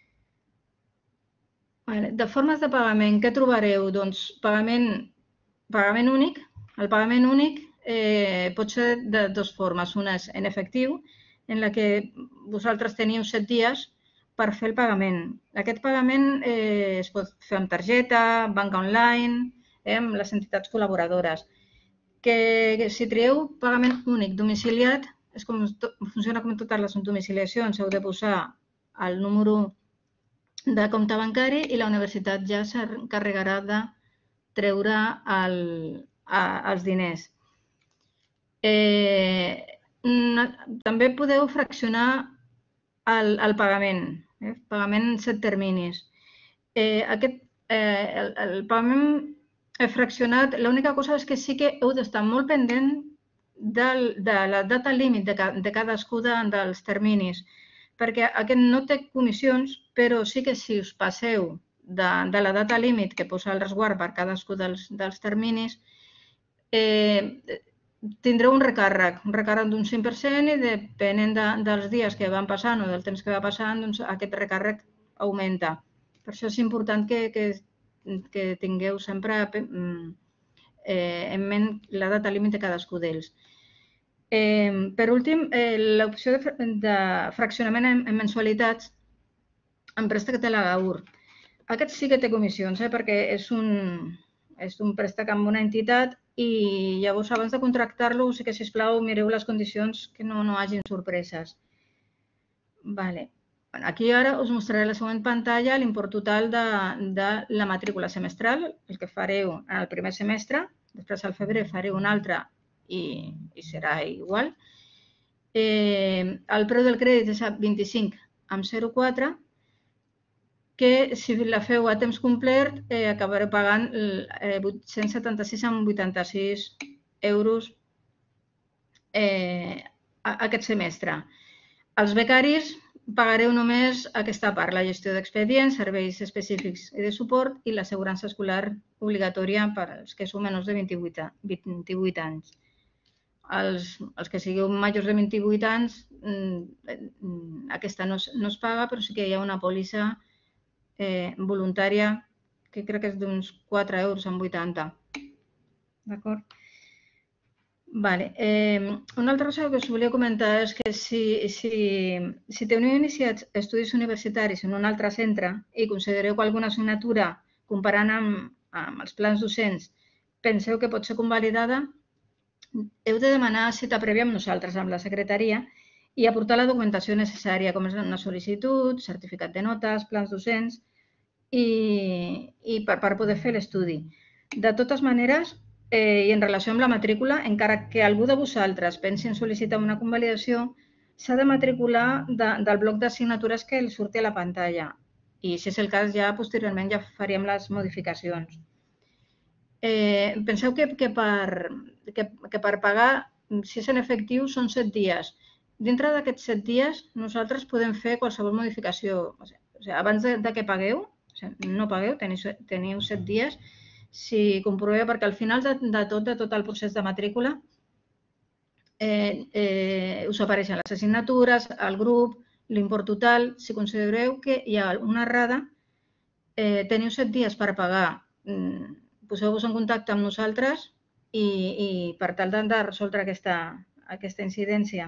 Vale. De formes de pagament, què trobareu? Doncs pagament, pagament únic. El pagament únic eh, pot ser de dues formes. Una és en efectiu, en la que vosaltres teniu set dies per fer el pagament. Aquest pagament eh, es pot fer amb targeta, banca online, eh, amb les entitats col·laboradores. Que si trieu pagament únic domiciliat, és com, funciona com totes les domiciliacions, heu de posar el número de compte bancari i la universitat ja s'encarregarà de treure el, a, els diners. Eh, també podeu fraccionar el, el pagament, eh? Pagament en set terminis. Eh, aquest, eh, el, el pagament fraccionat, l'única cosa és que sí que heu d'estar molt pendent de, de la data límit de, de cadascú de, dels terminis, perquè aquest no té comissions, però sí que si us passeu de, de la data límit que posa el resguard per cadascú dels, dels terminis, eh, tindreu un recàrrec, un recàrrec d'un cinc per cent i depenent de, dels dies que van passant o del temps que va passant, doncs aquest recàrrec augmenta. Per això és important que, que, que tingueu sempre eh, en ment la data límit de cadascú d'ells. Eh, per últim, eh, l'opció de, de fraccionament en, en mensualitats en préstec de la GAUR. Aquest sí que té comissions, eh, perquè és un, és un préstec amb una entitat i llavors abans de contractar-lo sí que, sisplau, mireu les condicions que no, no hagin sorpreses. Vale. Aquí ara us mostraré la següent pantalla, l'import total de, de la matrícula semestral, el que fareu en el primer semestre, després al febrer fareu un altre i, i serà igual. Eh, el preu del crèdit és a vint-i-cinc amb zero coma quatre, que si la feu a temps complet eh, acabareu pagant eh, vuit-cents setanta-sis coma vuitanta-sis euros eh, aquest semestre. Els becaris pagareu només aquesta part, la gestió d'expedients, serveis específics i de suport i l'assegurança escolar obligatòria per als que sou menors de vint-i-vuit anys. Els, els que sigueu majors de vint-i-vuit anys, aquesta no es, no es paga, però sí que hi ha una pòlissa eh, voluntària que crec que és d'uns quatre euros amb vuitanta. D'acord? Vale. Eh, una altra cosa que us volia comentar és que si, si, si teniu iniciats estudis universitaris en un altre centre i considereu que alguna assignatura, comparant amb, amb els plans docents, penseu que pot ser convalidada, heu de demanar cita prèvia amb nosaltres, amb la secretaria, i aportar la documentació necessària, com és una sol·licitud, certificat de notes, plans docents, i, i per, per poder fer l'estudi. De totes maneres, eh, i en relació amb la matrícula, encara que algú de vosaltres pensi en sol·licitar una convalidació, s'ha de matricular de, del bloc d'assignatures que el surti a la pantalla. I si és el cas, ja posteriorment ja faríem les modificacions. Eh, penseu que, que, per, que, que per pagar, si és en efectiu, són set dies. Dintre d'aquests set dies, nosaltres podem fer qualsevol modificació. O sigui, abans de, de que pagueu, o sigui, no pagueu, teniu, teniu set dies, si comproveu, perquè al final de, de tot, de tot el procés de matrícula, eh, eh, us apareixen les assignatures, el grup, l'import total. Si considereu que hi ha una errada, eh, teniu set dies per pagar. Poseu-vos en contacte amb nosaltres i, i per tal de resoldre aquesta, aquesta incidència.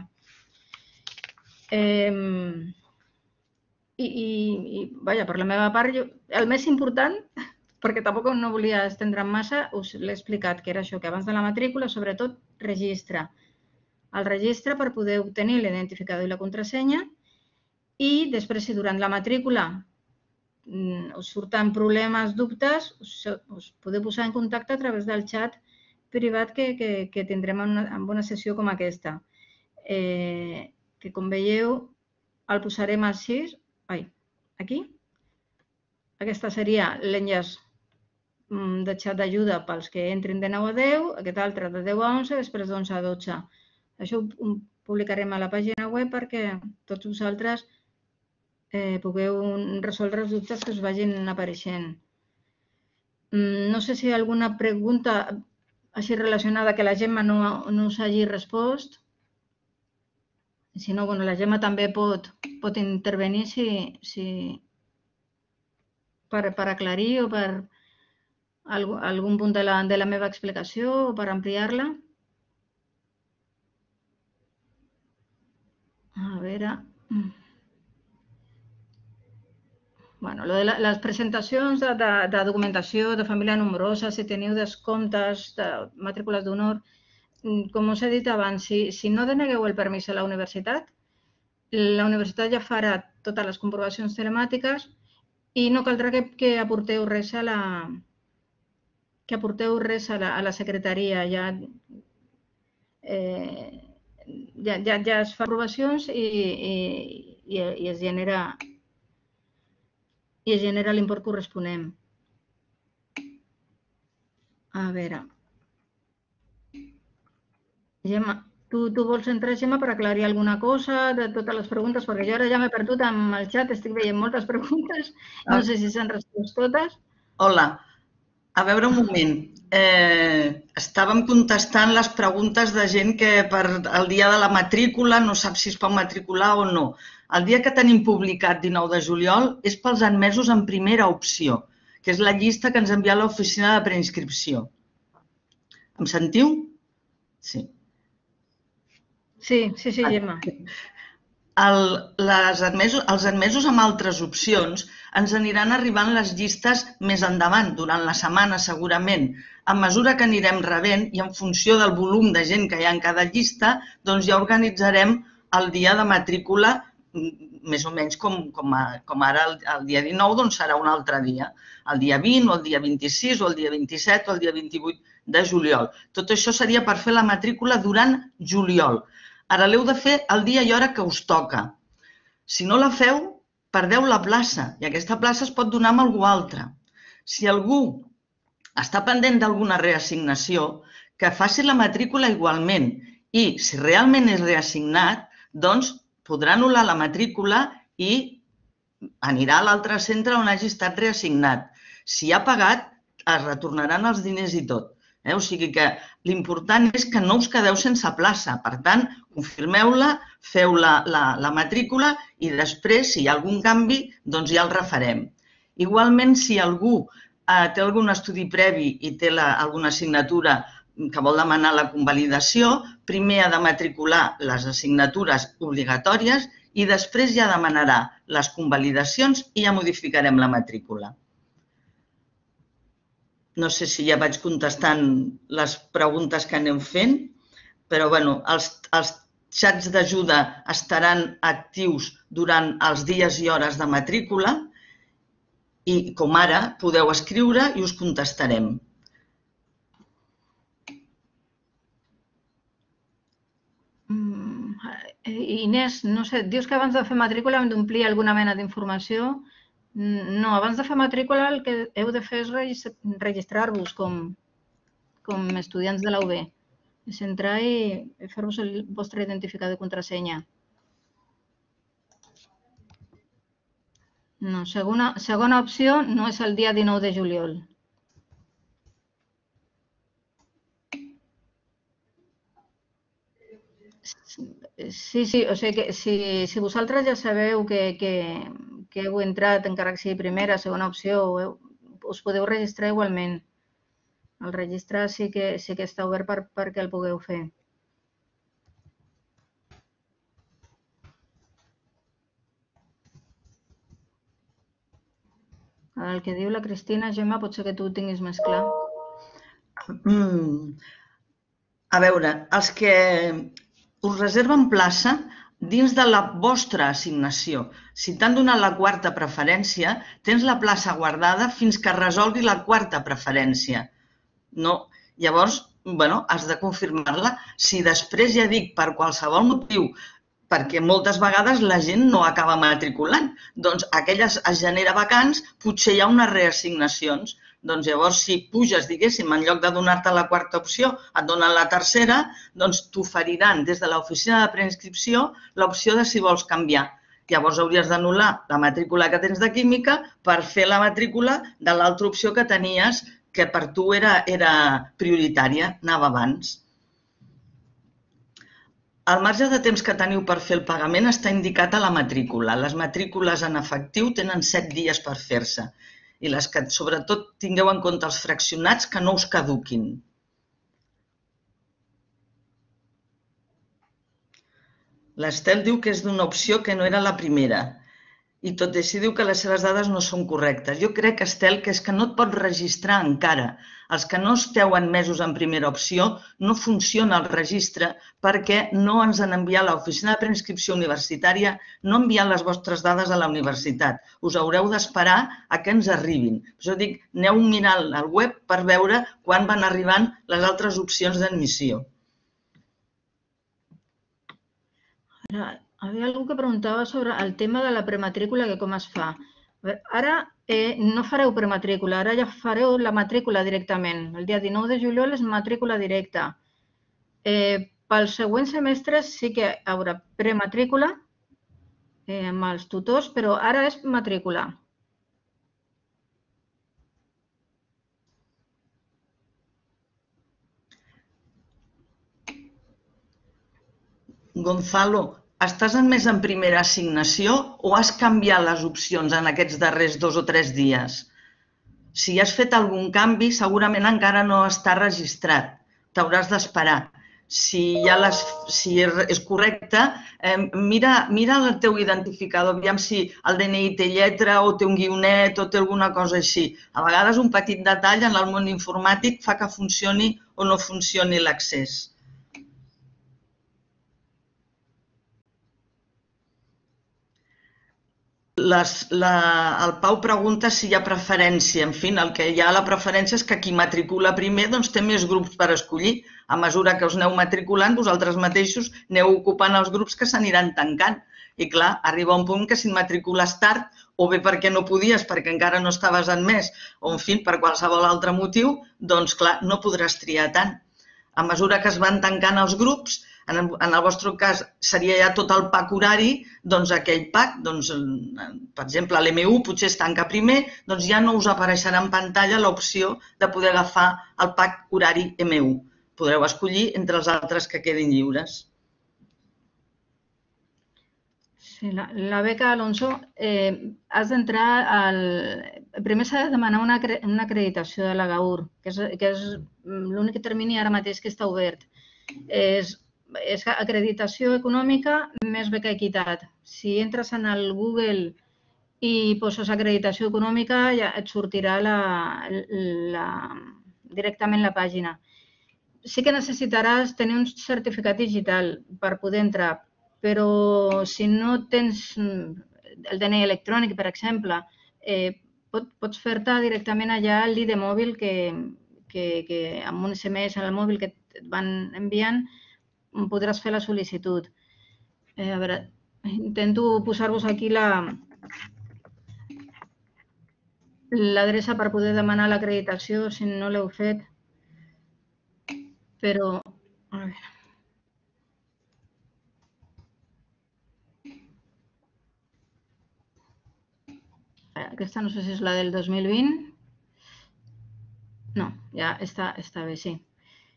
Eh, i, i, i, vaja, per la meva part, jo, el més important, perquè tampoc no volia estendre'm massa, us l'he explicat, que era això, que abans de la matrícula, sobretot, registre. al registre per poder obtenir l'identificador i la contrasenya i després, si durant la matrícula us surten problemes, dubtes, us podeu posar en contacte a través del xat privat que tindrem en una sessió com aquesta. Que, com veieu, el posarem així. Ai, aquí. Aquesta seria l'enllaç de xat d'ajuda pels que entrin de nou a deu, aquest altre de deu a onze, després d'onze a dotze. Això ho publicarem a la pàgina web perquè tots vosaltres pugueu resoldre els dubtes que us vagin apareixent. No sé si hi ha alguna pregunta així relacionada que la Gemma no us hagi respost. Si no, la Gemma també pot intervenir per aclarir o per algun punt de la meva explicació o per ampliar-la. A veure... Les presentacions de documentació de família nombrosa, si teniu descomptes de matrícules d'honor, com us he dit abans, si no denegueu el permís a la universitat, la universitat ja farà totes les comprovacions telemàtiques i no caldrà que aporteu res a la que aporteu res a la secretaria. Ja es fa aprovacions i es genera i es genera l'import corresponent. A veure... Gemma, tu vols entrar, Gemma, per aclarir alguna cosa de totes les preguntes? Perquè jo ara ja m'he perdut amb el xat, estic veient moltes preguntes. No sé si s'han respost totes. Hola. A veure, un moment. Estàvem contestant les preguntes de gent que per el dia de la matrícula no sap si es pot matricular o no. El dia que tenim publicat, dinou de juliol, és pels admesos en primera opció, que és la llista que ens ha enviat l'oficina de preinscripció. Em sentiu? Sí. Sí, sí, sí, Gemma. Els admesos amb altres opcions ens aniran arribant les llistes més endavant, durant la setmana segurament. A mesura que anirem rebent i en funció del volum de gent que hi ha en cada llista, doncs ja organitzarem el dia de matrícula més o menys com ara el dia dinou, doncs serà un altre dia. El dia vint, o el dia vint-i-sis, o el dia vint-i-set, o el dia vint-i-vuit de juliol. Tot això seria per fer la matrícula durant juliol. Ara l'heu de fer el dia i hora que us toca. Si no la feu, perdeu la plaça i aquesta plaça es pot donar a algú altre. Si algú està pendent d'alguna reassignació, que faci la matrícula igualment i si realment és reassignat, doncs podrà anul·lar la matrícula i anirà a l'altre centre on hagi estat reassignat. Si ha pagat, es retornaran els diners i tot. O sigui que l'important és que no us quedeu sense plaça. Per tant, confirmeu-la, feu la matrícula i després, si hi ha algun canvi, doncs ja el refarem. Igualment, si algú té algun estudi previ i té alguna assignatura que vol demanar la convalidació, primer ha de matricular les assignatures obligatòries i després ja demanarà les convalidacions i ja modificarem la matrícula. No sé si ja vaig contestant les preguntes que aneu fent, però els xats d'ajuda estaran actius durant els dies i hores de matrícula i, com ara, podeu escriure i us contestarem. Inés, no sé, dius que abans de fer matrícula hem d'omplir alguna mena d'informació. No, abans de fer matrícula el que heu de fer és registrar-vos com estudiants de la U B. És entrar i fer-vos el vostre identificador de contrasenya. No, segona opció no és el dia dinou de juliol. Sí, sí, o sigui que si vosaltres ja sabeu que heu entrat, encara que sigui primera, segona opció, us podeu registrar igualment. El registre sí que està obert perquè el pugueu fer. El que diu la Cristina, Gemma, pot ser que tu ho tinguis més clar. A veure, els que us reserven plaça dins de la vostra assignació. Si t'han donat la quarta preferència, tens la plaça guardada fins que resolgui la quarta preferència. No. Llavors, bueno, has de confirmar-la. Si després, ja dic, per qualsevol motiu, perquè moltes vegades la gent no acaba matriculant, doncs aquelles es genera vacants, potser hi ha unes reassignacions. Doncs llavors, si puges, diguéssim, en lloc de donar-te la quarta opció, et donen la tercera, doncs t'oferiran des de l'oficina de preinscripció l'opció de si vols canviar. Llavors hauries d'anul·lar la matrícula que tens de química per fer la matrícula de l'altra opció que tenies, que per tu era, era prioritària, anava abans. El marge de temps que teniu per fer el pagament està indicat a la matrícula. Les matrícules en efectiu tenen set dies per fer-se. I les que, sobretot, tingueu en compte els fraccionats que no us caduquin. L'Estel diu que és d'una opció que no era la primera. I tot i així diu que les seves dades no són correctes. Jo crec, Estel, que és que no et pots registrar encara. Els que no esteu admesos en primera opció no funciona el registre perquè no ens han enviat l'oficina de preinscripció universitària, no ha enviat les vostres dades a la universitat. Us haureu d'esperar a que ens arribin. Per això dic, aneu mirant al web per veure quan van arribant les altres opcions d'admissió. Ara, havia algú que preguntava sobre el tema de la prematrícula, que com es fa. Ara eh, no fareu prematrícula, ara ja fareu la matrícula directament. El dia dinou de juliol és matrícula directa. Eh, pels següents semestres sí que hi haurà prematrícula eh, amb els tutors, però ara és matrícula. Gonzalo, estàs admès en primera assignació o has canviat les opcions en aquests darrers dos o tres dies? Si has fet algun canvi, segurament encara no està registrat. T'hauràs d'esperar. Si, ja les, si és correcte, eh, mira, mira el teu identificador, aviam si el D N I té lletra o té un guionet o té alguna cosa així. A vegades un petit detall en el món informàtic fa que funcioni o no funcioni l'accés. Les, la, el Pau pregunta si hi ha preferència. En fi, el que hi ha a la preferència és que qui matricula primer doncs, té més grups per escollir. A mesura que us aneu matriculant, vosaltres mateixos aneu ocupant els grups que s'aniran tancant. I clar, arriba un punt que si et matricules tard, o bé perquè no podies, perquè encara no estaves admès, o en fi, per qualsevol altre motiu, doncs clar, no podràs triar tant. A mesura que es van tancant els grups, en el vostre cas seria ja tot el pack horari, doncs aquell pack, doncs, per exemple, l'M U potser es tanca primer, doncs ja no us apareixerà en pantalla l'opció de poder agafar el pack horari M U. Podreu escollir entre els altres que quedin lliures. Sí, la, la beca, Alonso, eh, has d'entrar al... Primer s'ha de demanar una, una acreditació de la GAUR, que és, que és l'únic termini ara mateix que està obert. És, és acreditació econòmica més beca equitat. Si entres en el Google i poses acreditació econòmica, ja et sortirà la, la, directament la pàgina. Sí que necessitaràs tenir un certificat digital per poder entrar, però si no tens el D N I electrònic, per exemple, eh, pot, pots fer-te directament allà el I D mòbil que, que, que amb un S M S en el mòbil que et van enviant podràs fer la sol·licitud. Eh, a veure, intento posar-vos aquí la l'adreça per poder demanar l'acreditació si no l'heu fet, però a veure. Aquesta no sé si és la del dos mil vint. No, ja està, està bé, sí.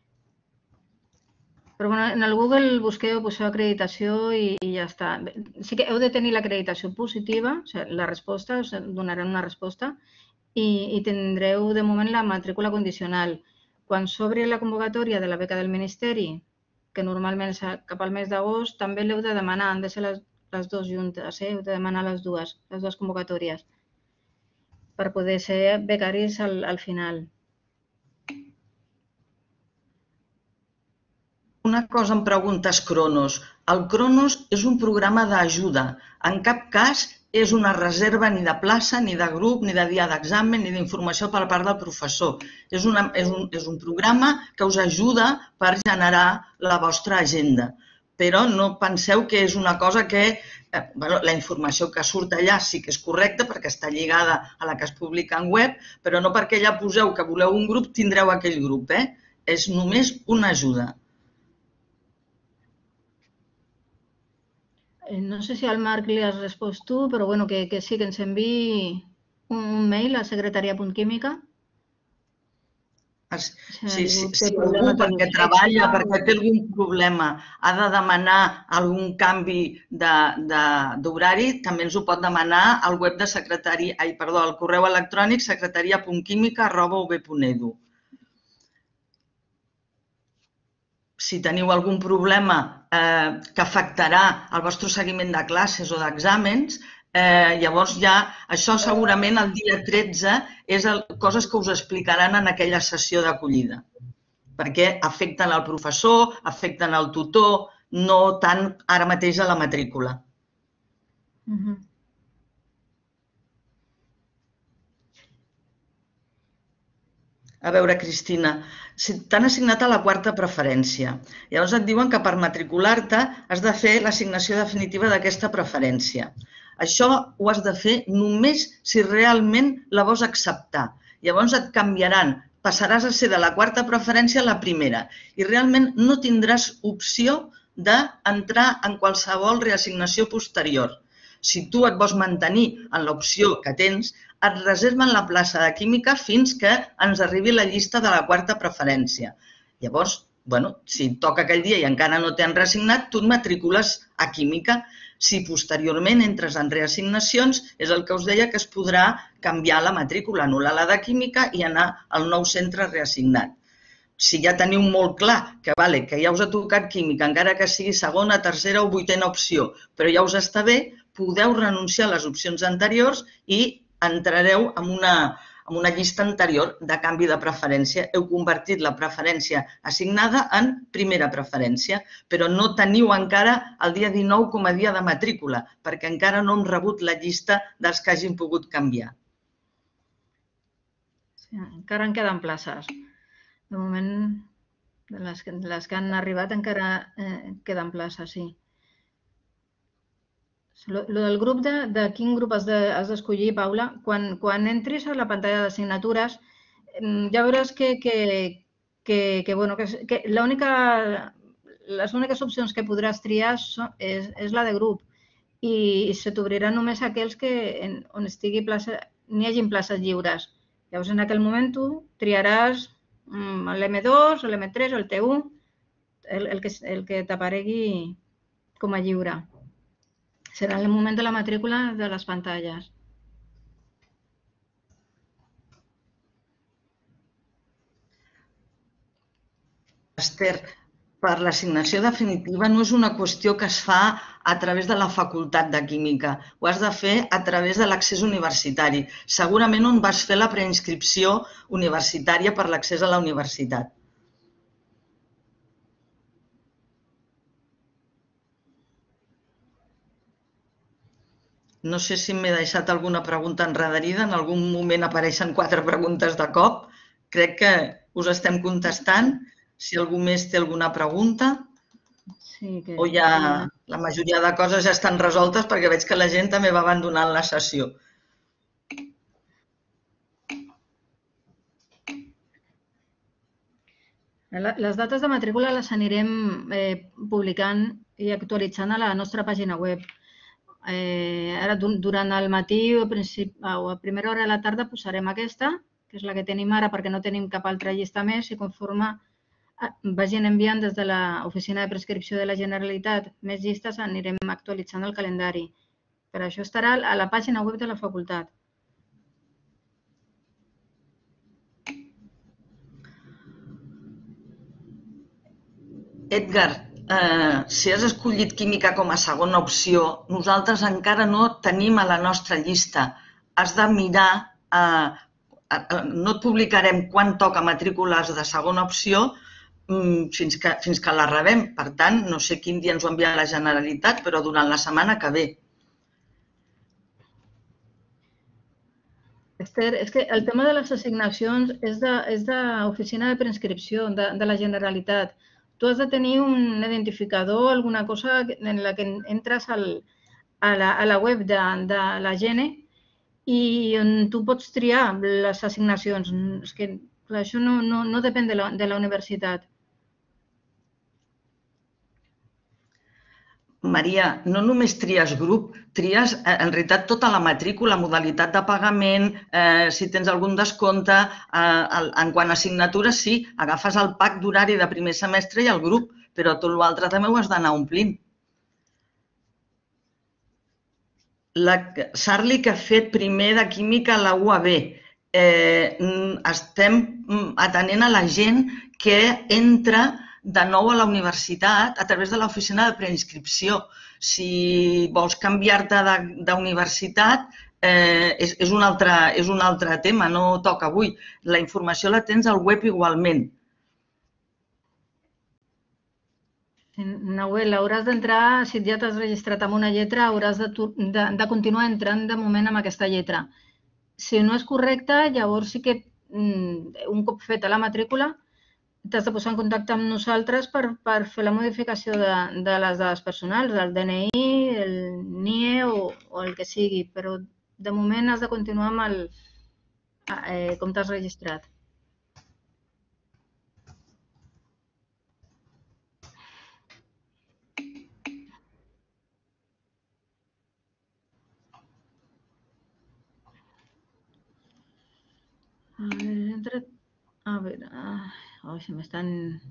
Però bueno, en el Google busqueu, poseu acreditació i, i ja està. Sí que heu de tenir l'acreditació positiva, o sigui, la resposta, us donaran una resposta, i, i tindreu de moment la matrícula condicional. Quan s'obri la convocatòria de la beca del Ministeri, que normalment és cap al mes d'agost, també l'heu de demanar, han de ser les, les dues juntes, eh? Heu de demanar les dues, les dues convocatòries, per poder ser becaris al, al final. Una cosa em preguntes Cronos. El Cronos és un programa d'ajuda. En cap cas és una reserva ni de plaça, ni de grup, ni de dia d'examen, ni d'informació per part del professor. És, una, és, un, és un programa que us ajuda per generar la vostra agenda. Però no penseu que és una cosa que... Eh, bueno, la informació que surt allà sí que és correcta perquè està lligada a la que es publica en web, però no perquè allà poseu que voleu un grup tindreu aquell grup. Eh? És només una ajuda. No sé si al Marc li has respost tu, però bueno, que, que sí, que ens enviï un, un mail a secretaria punt química. Sí, sí, si algú perquè treballa, perquè té algun problema, ha de demanar algun canvi d'horari, també ens ho pot demanar al web de secretari, ai, perdó, al correu electrònic secretaria punt química arroba u be punt edu. Si teniu algun problema eh, que afectarà el vostre seguiment de classes o d'exàmens, eh, llavors ja, això segurament el dia tretze és el, coses que us explicaran en aquella sessió d'acollida, perquè afecten el professor, afecten el tutor, no tant ara mateix a la matrícula. Uh-huh. A veure, Cristina, si t'han assignat a la quarta preferència. Llavors et diuen que per matricular-te has de fer l'assignació definitiva d'aquesta preferència. Això ho has de fer només si realment la vols acceptar. Llavors et canviaran, passaràs a ser de la quarta preferència a la primera i realment no tindràs opció d'entrar en qualsevol reassignació posterior. Si tu et vols mantenir en l'opció que tens, et reserven la plaça de química fins que ens arribi la llista de la quarta preferència. Llavors, bueno, si toca aquell dia i encara no t'han reassignat, tu et matricules a química. Si posteriorment entres en reassignacions, és el que us deia que es podrà canviar la matrícula, anul·lar la de química i anar al nou centre reassignat. Si ja teniu molt clar que, vale, que ja us ha tocat química, encara que sigui segona, tercera o vuitena opció, però ja us està bé, podeu renunciar a les opcions anteriors i entrareu en una, en una llista anterior de canvi de preferència. Heu convertit la preferència assignada en primera preferència, però no teniu encara el dia dinou com a dia de matrícula, perquè encara no hem rebut la llista dels que hagin pogut canviar. Sí, encara en queden places. De moment, de les que, de les que han arribat encara eh, queden places, sí. Lo, lo del grup, de, de quin grup has d'escollir, de, Paula, quan, quan entris a la pantalla d'assignatures, ja veuràs que, que, que, que, bueno, que, que l'única, les úniques opcions que podràs triar són, és, és la de grup i, i se t'obriran només aquells que, en, on estigui plaça, n'hi hagin places lliures. Llavors, en aquell moment, tu triaràs l'M dos, l'M tres o el T u, el, el que, el que t'aparegui com a lliure. Serà el moment de la matrícula de les pantalles. Esther, per l'assignació definitiva no és una qüestió que es fa a través de la facultat de química. Ho has de fer a través de l'accés universitari. Segurament on vas fer la preinscripció universitària per l'accés a la universitat. No sé si m'he deixat alguna pregunta enredarida. En algun moment apareixen quatre preguntes de cop. Crec que us estem contestant. Si algú més té alguna pregunta, sí, que... o ja la majoria de coses ja estan resoltes perquè veig que la gent també va abandonant la sessió. Les dates de matrícula les anirem eh, publicant i actualitzant a la nostra pàgina web. Eh, ara, durant el matí o a primera hora de la tarda posarem aquesta, que és la que tenim ara perquè no tenim cap altra llista més, i conforme vagin enviant des de l'Oficina de Prescripció de la Generalitat més llistes, anirem actualitzant el calendari. Per això estarà a la pàgina web de la facultat. Edgar, eh, si has escollit química com a segona opció, nosaltres encara no tenim a la nostra llista. Has de mirar, eh, no et publicarem quan toca matrícules de segona opció, fins que, fins que la rebem. Per tant, no sé quin dia ens ho envia la Generalitat, però durant la setmana que ve. Esther, és que el tema de les assignacions és d'oficina de preinscripció de, de la Generalitat. Tu has de tenir un identificador, alguna cosa en la que entres al, a, la, a la web de, de la Gene i on tu pots triar les assignacions. És que clar, això no, no, no depèn de la, de la universitat. Maria, no només tries grup, tries en realitat tota la matrícula, modalitat de pagament, eh, si tens algun descompte. Eh, en quant a assignatures, sí, agafes el pack d'horari de primer semestre i el grup, però tot l'altre també ho has d'anar omplint. La Sarli, que ha fet primer de química a la U A B, eh, estem atenent a la gent que entra de nou a la universitat a través de l'oficina de preinscripció. Si vols canviar-te d'universitat, eh, és, és, un altre, és un altre tema, no toca avui. La informació la tens al web igualment. Nahuel, hauràs d'entrar, si ja t'has registrat amb una lletra, hauràs de, de, de continuar entrant de moment amb aquesta lletra. Si no és correcte, llavors sí que un cop feta la matrícula t'has de posar en contacte amb nosaltres per, per fer la modificació de, de les dades personals, el D N I, el N I E o, o el que sigui, però de moment has de continuar amb el, eh, com t'has registrat. A ver, entre... A ver... Ai, se m'estan...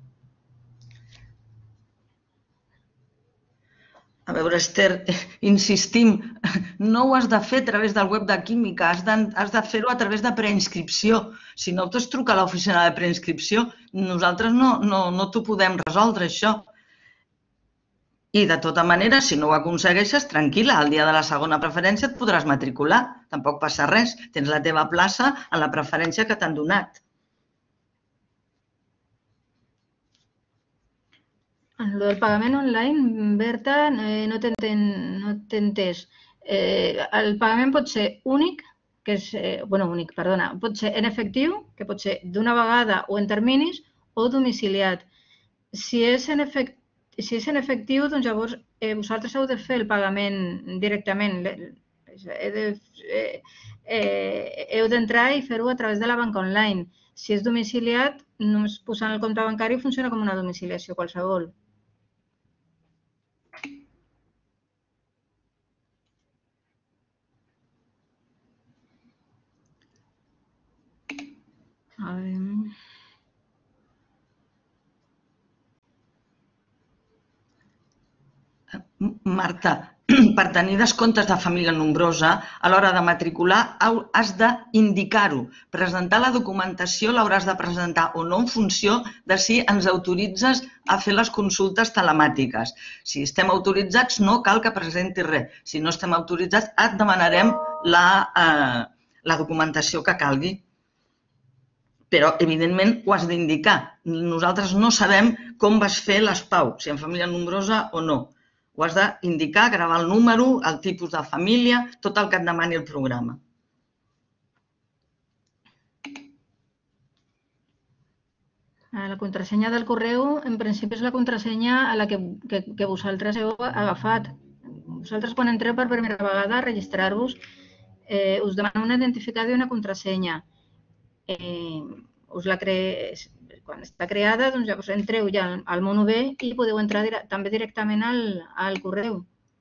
A veure, Esther, insistim, no ho has de fer a través del web de química, has de, has de fer-ho a través de preinscripció. Si no t'has trucat a l'oficina de preinscripció, nosaltres no, no, no t'ho podem resoldre, això. I de tota manera, si no ho aconsegueixes, tranquil·la, el dia de la segona preferència et podràs matricular. Tampoc passa res, tens la teva plaça en la preferència que t'han donat. En el del pagament online, Berta, no t'he entès. El pagament pot ser únic, que és, bueno, únic, perdona, pot ser en efectiu, que pot ser d'una vegada o en terminis, o domiciliat. Si és en efectiu, si és en efectiu, doncs llavors vosaltres heu de fer el pagament directament. Heu d'entrar i fer-ho a través de la banca online. Si és domiciliat, només posant el compte bancari funciona com una domiciliació qualsevol. A veure... Marta, per tenir descomptes de família nombrosa, a l'hora de matricular has d'indicar-ho. Presentar la documentació l'hauràs de presentar o no en funció de si ens autoritzes a fer les consultes telemàtiques. Si estem autoritzats, no cal que presentis res. Si no estem autoritzats, et demanarem la, eh, la documentació que calgui. Però, evidentment, ho has d'indicar. Nosaltres no sabem com vas fer les PAU, si en família nombrosa o no. Ho has d'indicar, gravar el número, el tipus de família, tot el que et demani el programa. La contrasenya del correu, en principi, és la contrasenya a la que, que, que vosaltres heu agafat. Vosaltres, quan entreu per primera vegada a registrar-vos, eh, us demana un identificador i una contrasenya. Eh, us la cre... Quan està creada, doncs llavors entreu ja al Mono B i podeu entrar dire... també directament al, al correu.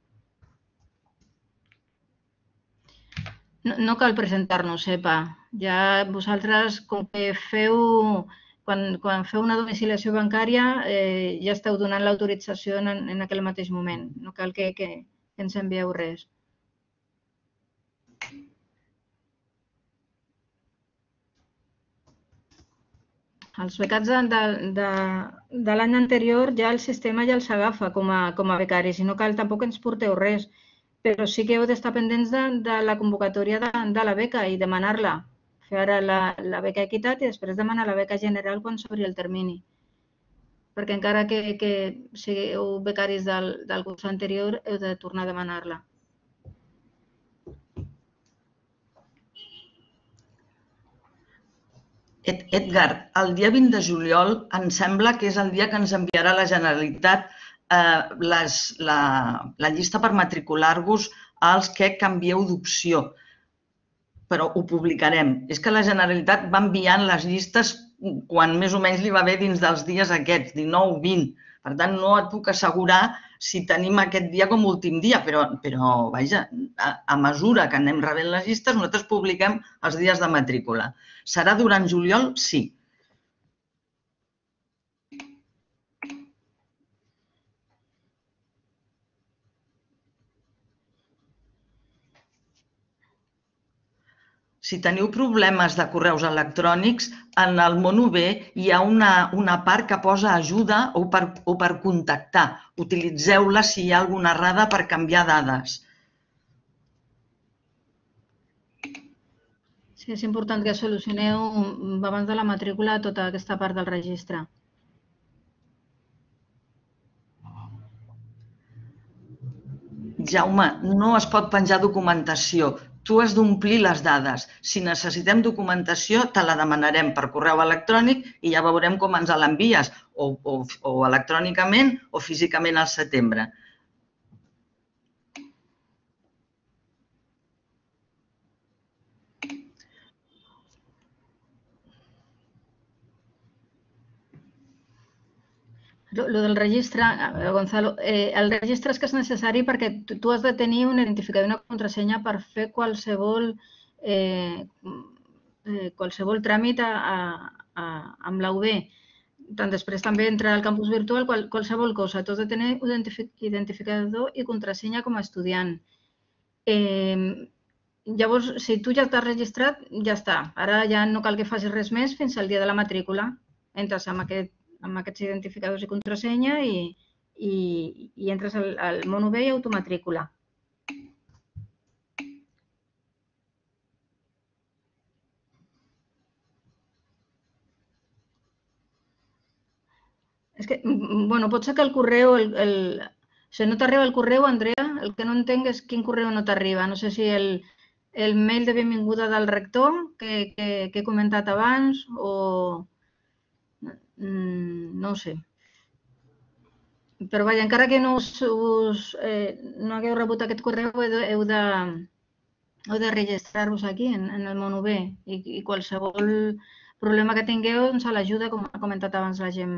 No, no cal presentar-nos, EPA. Ja vosaltres, com que feu... Quan, quan feu una domiciliació bancària, eh, ja esteu donant l'autorització en, en aquell mateix moment. No cal que, que ens envieu res. Els becats de, de, de l'any anterior ja el sistema ja els agafa com a, com a becaris i no cal tampoc ens porteu res, però sí que heu d'estar pendents de, de la convocatòria de, de la beca i demanar-la. Fer ara la, la beca equitat i després demanar la beca general quan s'obri el termini. perquè encara que sigueu becaris del curs anterior, heu de tornar a demanar-la. Edgar, el dia vint de juliol em sembla que és el dia que ens enviarà la Generalitat la llista per matricular-vos als que canvieu d'opció, però ho publicarem. És que la Generalitat va enviant les llistes quan més o menys li va bé dins dels dies aquests, dinou, vint. Per tant, no et puc assegurar si tenim aquest dia com a últim dia, però, vaja, a mesura que anem rebent les llistes, nosaltres publiquem els dies de matrícula. Serà durant juliol? Sí. Si teniu problemes de correus electrònics, en el món U B hi ha una part que posa ajuda o per contactar. Utilitzeu-la si hi ha alguna errada per canviar dades. Sí, és important que solucioneu abans de la matrícula tota aquesta part del registre. Jaume, no es pot penjar documentació. Tu has d'omplir les dades. Si necessitem documentació, te la demanarem per correu electrònic i ja veurem com ens l'envies, o electrònicament o físicament al setembre. Lo del registre, Gonzalo, el registre és que és necessari perquè tu has de tenir un identificador i una contrasenya per fer qualsevol qualsevol tràmit amb la U B. Tant després també entra al campus virtual, qualsevol cosa. Tu has de tenir identificador i contrasenya com a estudiant. Llavors, si tu ja estàs registrat, ja està. Ara ja no cal que facis res més fins al dia de la matrícula. Entres amb aquest amb aquests identificadors i contrasenya i entres al món U B i automatrícula. És que, bueno, pot ser que el correu, si no t'arriba el correu, Andrea, el que no entenc és quin correu no t'arriba. No sé si el mail de benvinguda del rector que he comentat abans o... no ho sé. Però vaja, encara que no hagueu rebut aquest correu, heu de registrar-vos aquí, en el món U B. I qualsevol problema que tingueu, ens l'ajuda, com ha comentat abans la Gemma.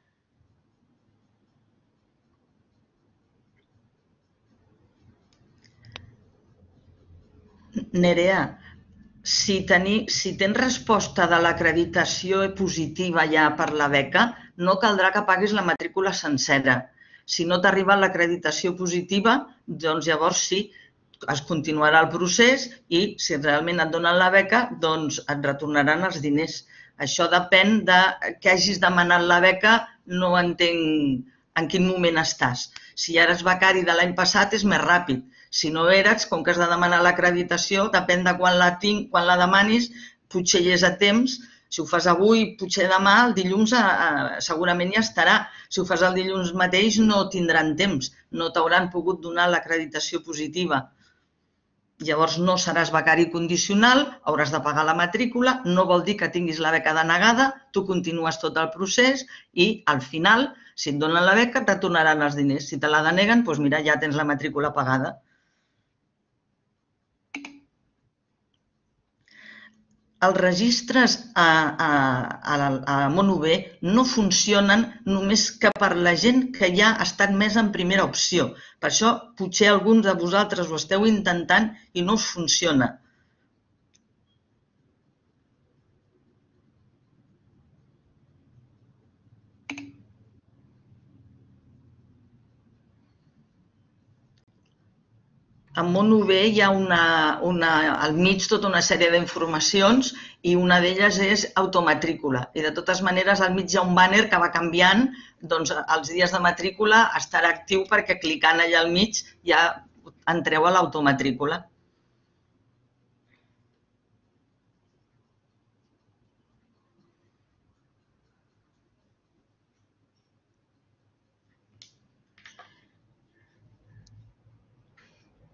Nerea, si tens resposta de l'acreditació positiva ja per la beca, no caldrà que paguis la matrícula sencera. Si no t'arriba l'acreditació positiva, doncs llavors sí, es continuarà el procés i si realment et donen la beca, doncs et retornaran els diners. Això depèn de que hagis demanat la beca, no entenc en quin moment estàs. Si ja eres becari de l'any passat és més ràpid. Si no eres, com que has de demanar l'acreditació, depèn de quan la demanis, potser hi és a temps. Si ho fas avui, potser demà, el dilluns segurament ja estarà. Si ho fas el dilluns mateix no tindran temps, no t'hauran pogut donar l'acreditació positiva. Llavors no seràs becari condicional, hauràs de pagar la matrícula, no vol dir que tinguis la beca denegada, tu continues tot el procés i al final, si et donen la beca, et retornaran els diners. Si te la deneguen, doncs mira, ja tens la matrícula pagada. Els registres a món U B no funcionen només que per la gent que ja ha estat més en primera opció. Per això potser alguns de vosaltres ho esteu intentant i no us funciona. En món U B hi ha al mig tota una sèrie d'informacions i una d'elles és automatrícula. I de totes maneres al mig hi ha un bàner que va canviant, doncs els dies de matrícula estarà actiu perquè clicant allà al mig ja entreu a l'automatrícula.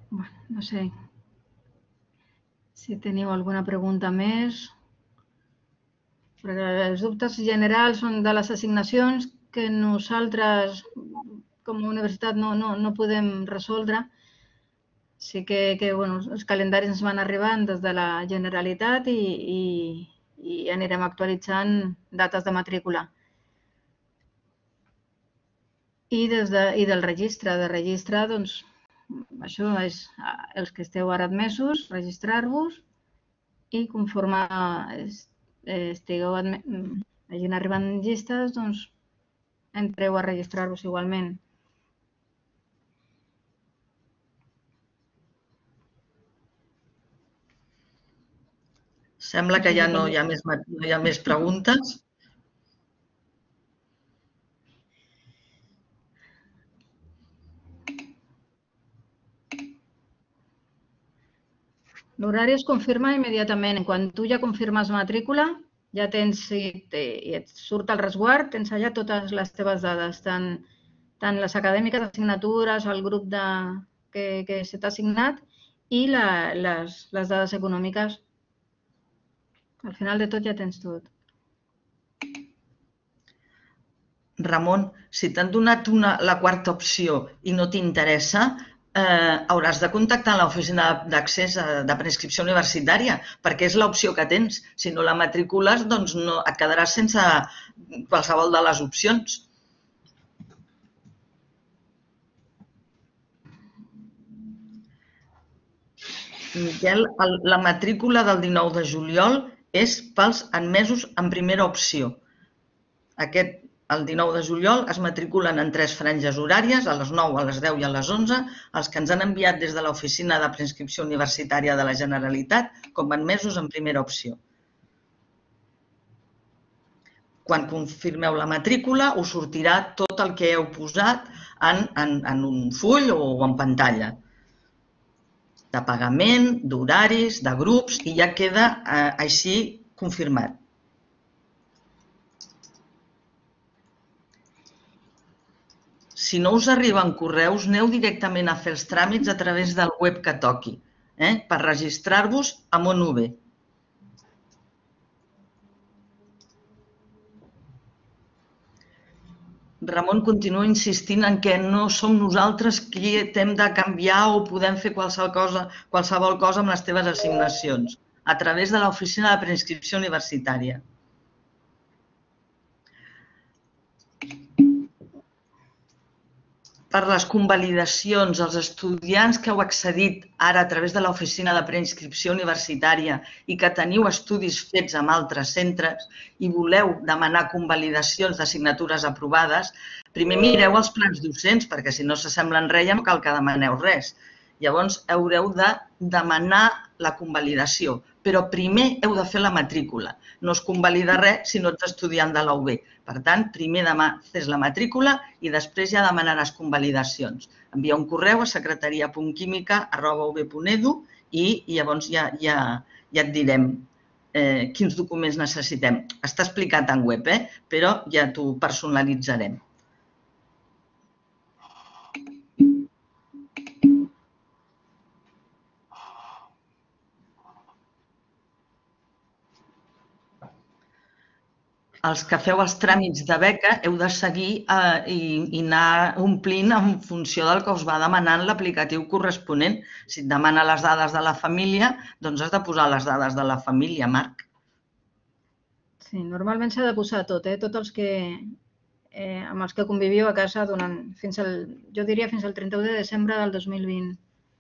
No sé si teniu alguna pregunta més. Els dubtes generals són de les assignacions que nosaltres, com a universitat, no, no, no podem resoldre. Sí que, que bueno, els calendaris ens van arribant des de la Generalitat i, i, i anirem actualitzant dates de matrícula. I, des de, i del registre. De registre, doncs, això és els que esteu ara admesos, registrar-vos i conforme estigueu hagin arribat llistes, doncs entreu a registrar-vos igualment. Sembla que ja no hi ha més, no hi ha més preguntes. L'horari es confirma immediatament. Quan tu ja confirmes matrícula, ja tens, i et surt el resguard, tens allà totes les teves dades, tant, tant les acadèmiques, assignatures, el grup de, que, que se t'ha assignat i la, les, les dades econòmiques. Al final de tot ja tens tot. Ramon, si t'han donat una, la quarta opció i no t'interessa, eh, hauràs de contactar l'oficina d'accés de preinscripció universitària, perquè és l'opció que tens. Si no la matricules, doncs no, et quedaràs sense qualsevol de les opcions. Miquel, la matrícula del dinou de juliol és pels admesos en primera opció. Aquest, el dinou de juliol, es matriculen en tres franges horàries, a les nou, a les deu i a les onze, els que ens han enviat des de l'Oficina de Preinscripció Universitària de la Generalitat com a admesos en primera opció. Quan confirmeu la matrícula, us sortirà tot el que heu posat en, en, en un full o en pantalla, de pagament, d'horaris, de grups, i ja queda eh, així confirmat. Si no us arriben correus, aneu directament a fer els tràmits a través del web que toqui, eh, per registrar-vos a MONUB. Ramon continua insistint en que no som nosaltres qui hem de canviar o podem fer qualsevol cosa, qualsevol cosa amb les teves assignacions, a través de l'Oficina de Preinscripció Universitària. Per les convalidacions, els estudiants que heu accedit ara a través de l'Oficina de Preinscripció Universitària i que teniu estudis fets amb altres centres i voleu demanar convalidacions d'assignatures aprovades, primer mireu els plans docents, perquè si no s'assemblen res ja no cal que demaneu res. Llavors haureu de demanar la convalidació, però primer heu de fer la matrícula. No es convalida res si no ets estudiant de la U B. Per tant, primer fes la matrícula i després ja demanaràs convalidacions. Envia un correu a secretaria punt química arroba u b punt edu i llavors ja, ja, ja et direm eh, quins documents necessitem. Està explicat en web, eh? Però ja t'ho personalitzarem. Els que feu els tràmits de beca heu de seguir eh, i, i anar omplint en funció del que us va demanant l'aplicatiu corresponent. Si et demana les dades de la família, doncs has de posar les dades de la família, Marc. Sí, normalment s'ha de posar tot, eh? Tots els que, eh, amb els que conviviu a casa durant, fins al, jo diria fins al trenta-u de desembre del dos mil vint.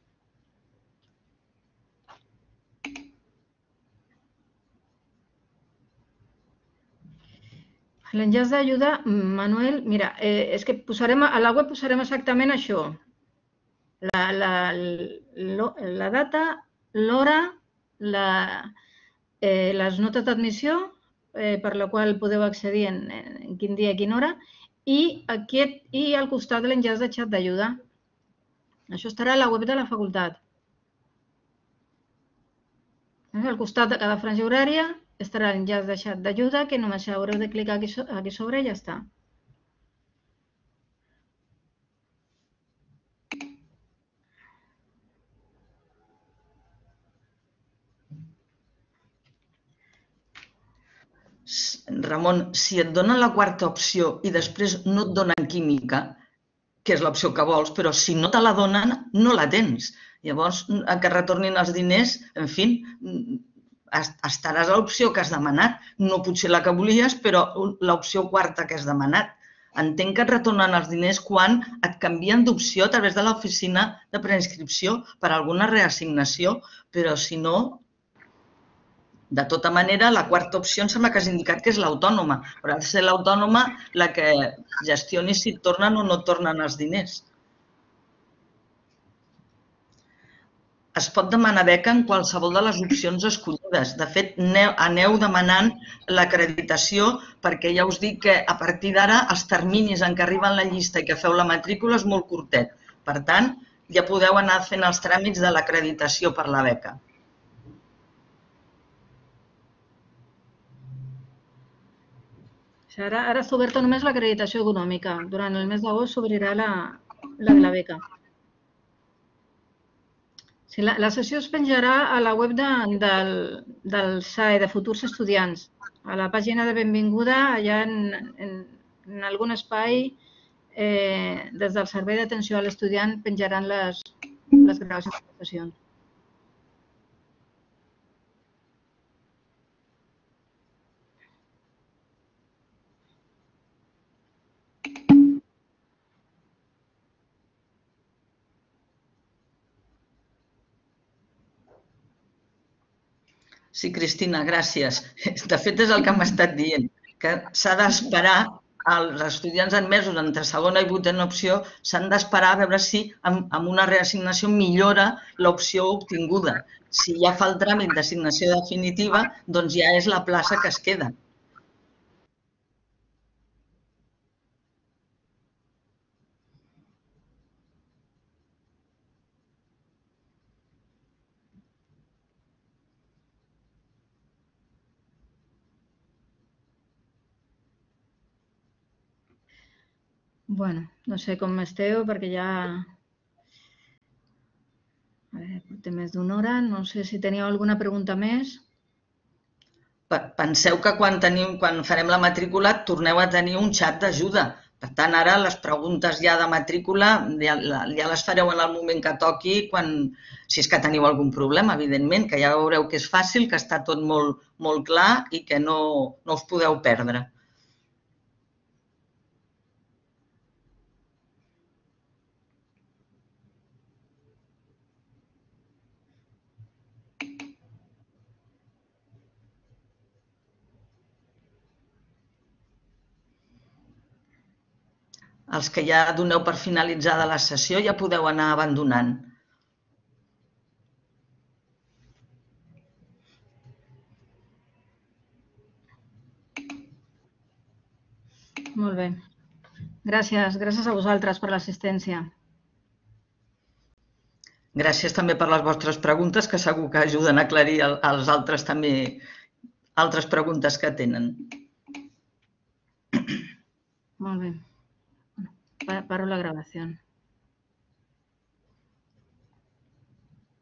L'enllaç d'ajuda, Manuel, mira, eh, és que posarem, a la web posarem exactament això. La, la, la data, l'hora, la, eh, les notes d'admissió, eh, per la qual podeu accedir en, en quin dia i quina hora, i, aquest, i al costat de l'enllaç de xat d'ajuda. Això estarà a la web de la facultat. Al costat de cada franja horària estarà l'enllaç de xat d'ajuda, que només haureu de clicar aquí, aquí sobre i ja està. Ramon, si et donen la quarta opció i després no et donen química, que és l'opció que vols, però si no te la donen, no la tens. Llavors, que et retornin els diners, en fi, estaràs a l'opció que has demanat. No potser la que volies, però l'opció quarta que has demanat. Entenc que et retornen els diners quan et canvien d'opció a través de l'oficina de preinscripció per alguna reassignació, però si no, de tota manera, la quarta opció em sembla que has indicat que és l'autònoma, però ha de ser l'autònoma la que gestioni si et tornen o no et tornen els diners. Es pot demanar beca en qualsevol de les opcions escollides. De fet, aneu demanant l'acreditació perquè ja us dic que a partir d'ara els terminis en què arriba la llista i que feu la matrícula és molt curtet. Per tant, ja podeu anar fent els tràmits de l'acreditació per la beca. Ara, ara està oberta només l'acreditació econòmica. Durant el mes d'agost s'obrirà la, la de la beca. Sí, la, la sessió es penjarà a la web de, del, del S A E, de Futurs Estudiants. A la pàgina de benvinguda, allà en, en, en algun espai, eh, des del Servei d'Atenció a l'Estudiant, penjaran les, les gravacions de les sessions. Sí, Cristina, gràcies. De fet, és el que m'ha estat dient, que s'ha d'esperar, els estudiants admesos entre segona i vuitena opció s'han d'esperar a veure si amb una reassignació millora l'opció obtinguda. Si ja fa el tràmit d'assignació definitiva, doncs ja és la plaça que es queda. Bueno, no sé com esteu, perquè ja... A veure, portem més d'una hora. No sé si teníeu alguna pregunta més. Penseu que quan, teniu, quan farem la matrícula torneu a tenir un xat d'ajuda. Per tant, ara les preguntes ja de matrícula ja, ja les fareu en el moment que toqui, quan, si és que teniu algun problema, evidentment, que ja veureu que és fàcil, que està tot molt, molt clar i que no, no us podeu perdre. Els que ja doneu per finalitzada la sessió ja podeu anar abandonant. Molt bé. Gràcies. Gràcies a vosaltres per l'assistència. Gràcies també per les vostres preguntes, que segur que ajuden a aclarir als altres també altres preguntes que tenen. Molt bé. Paro la grabación.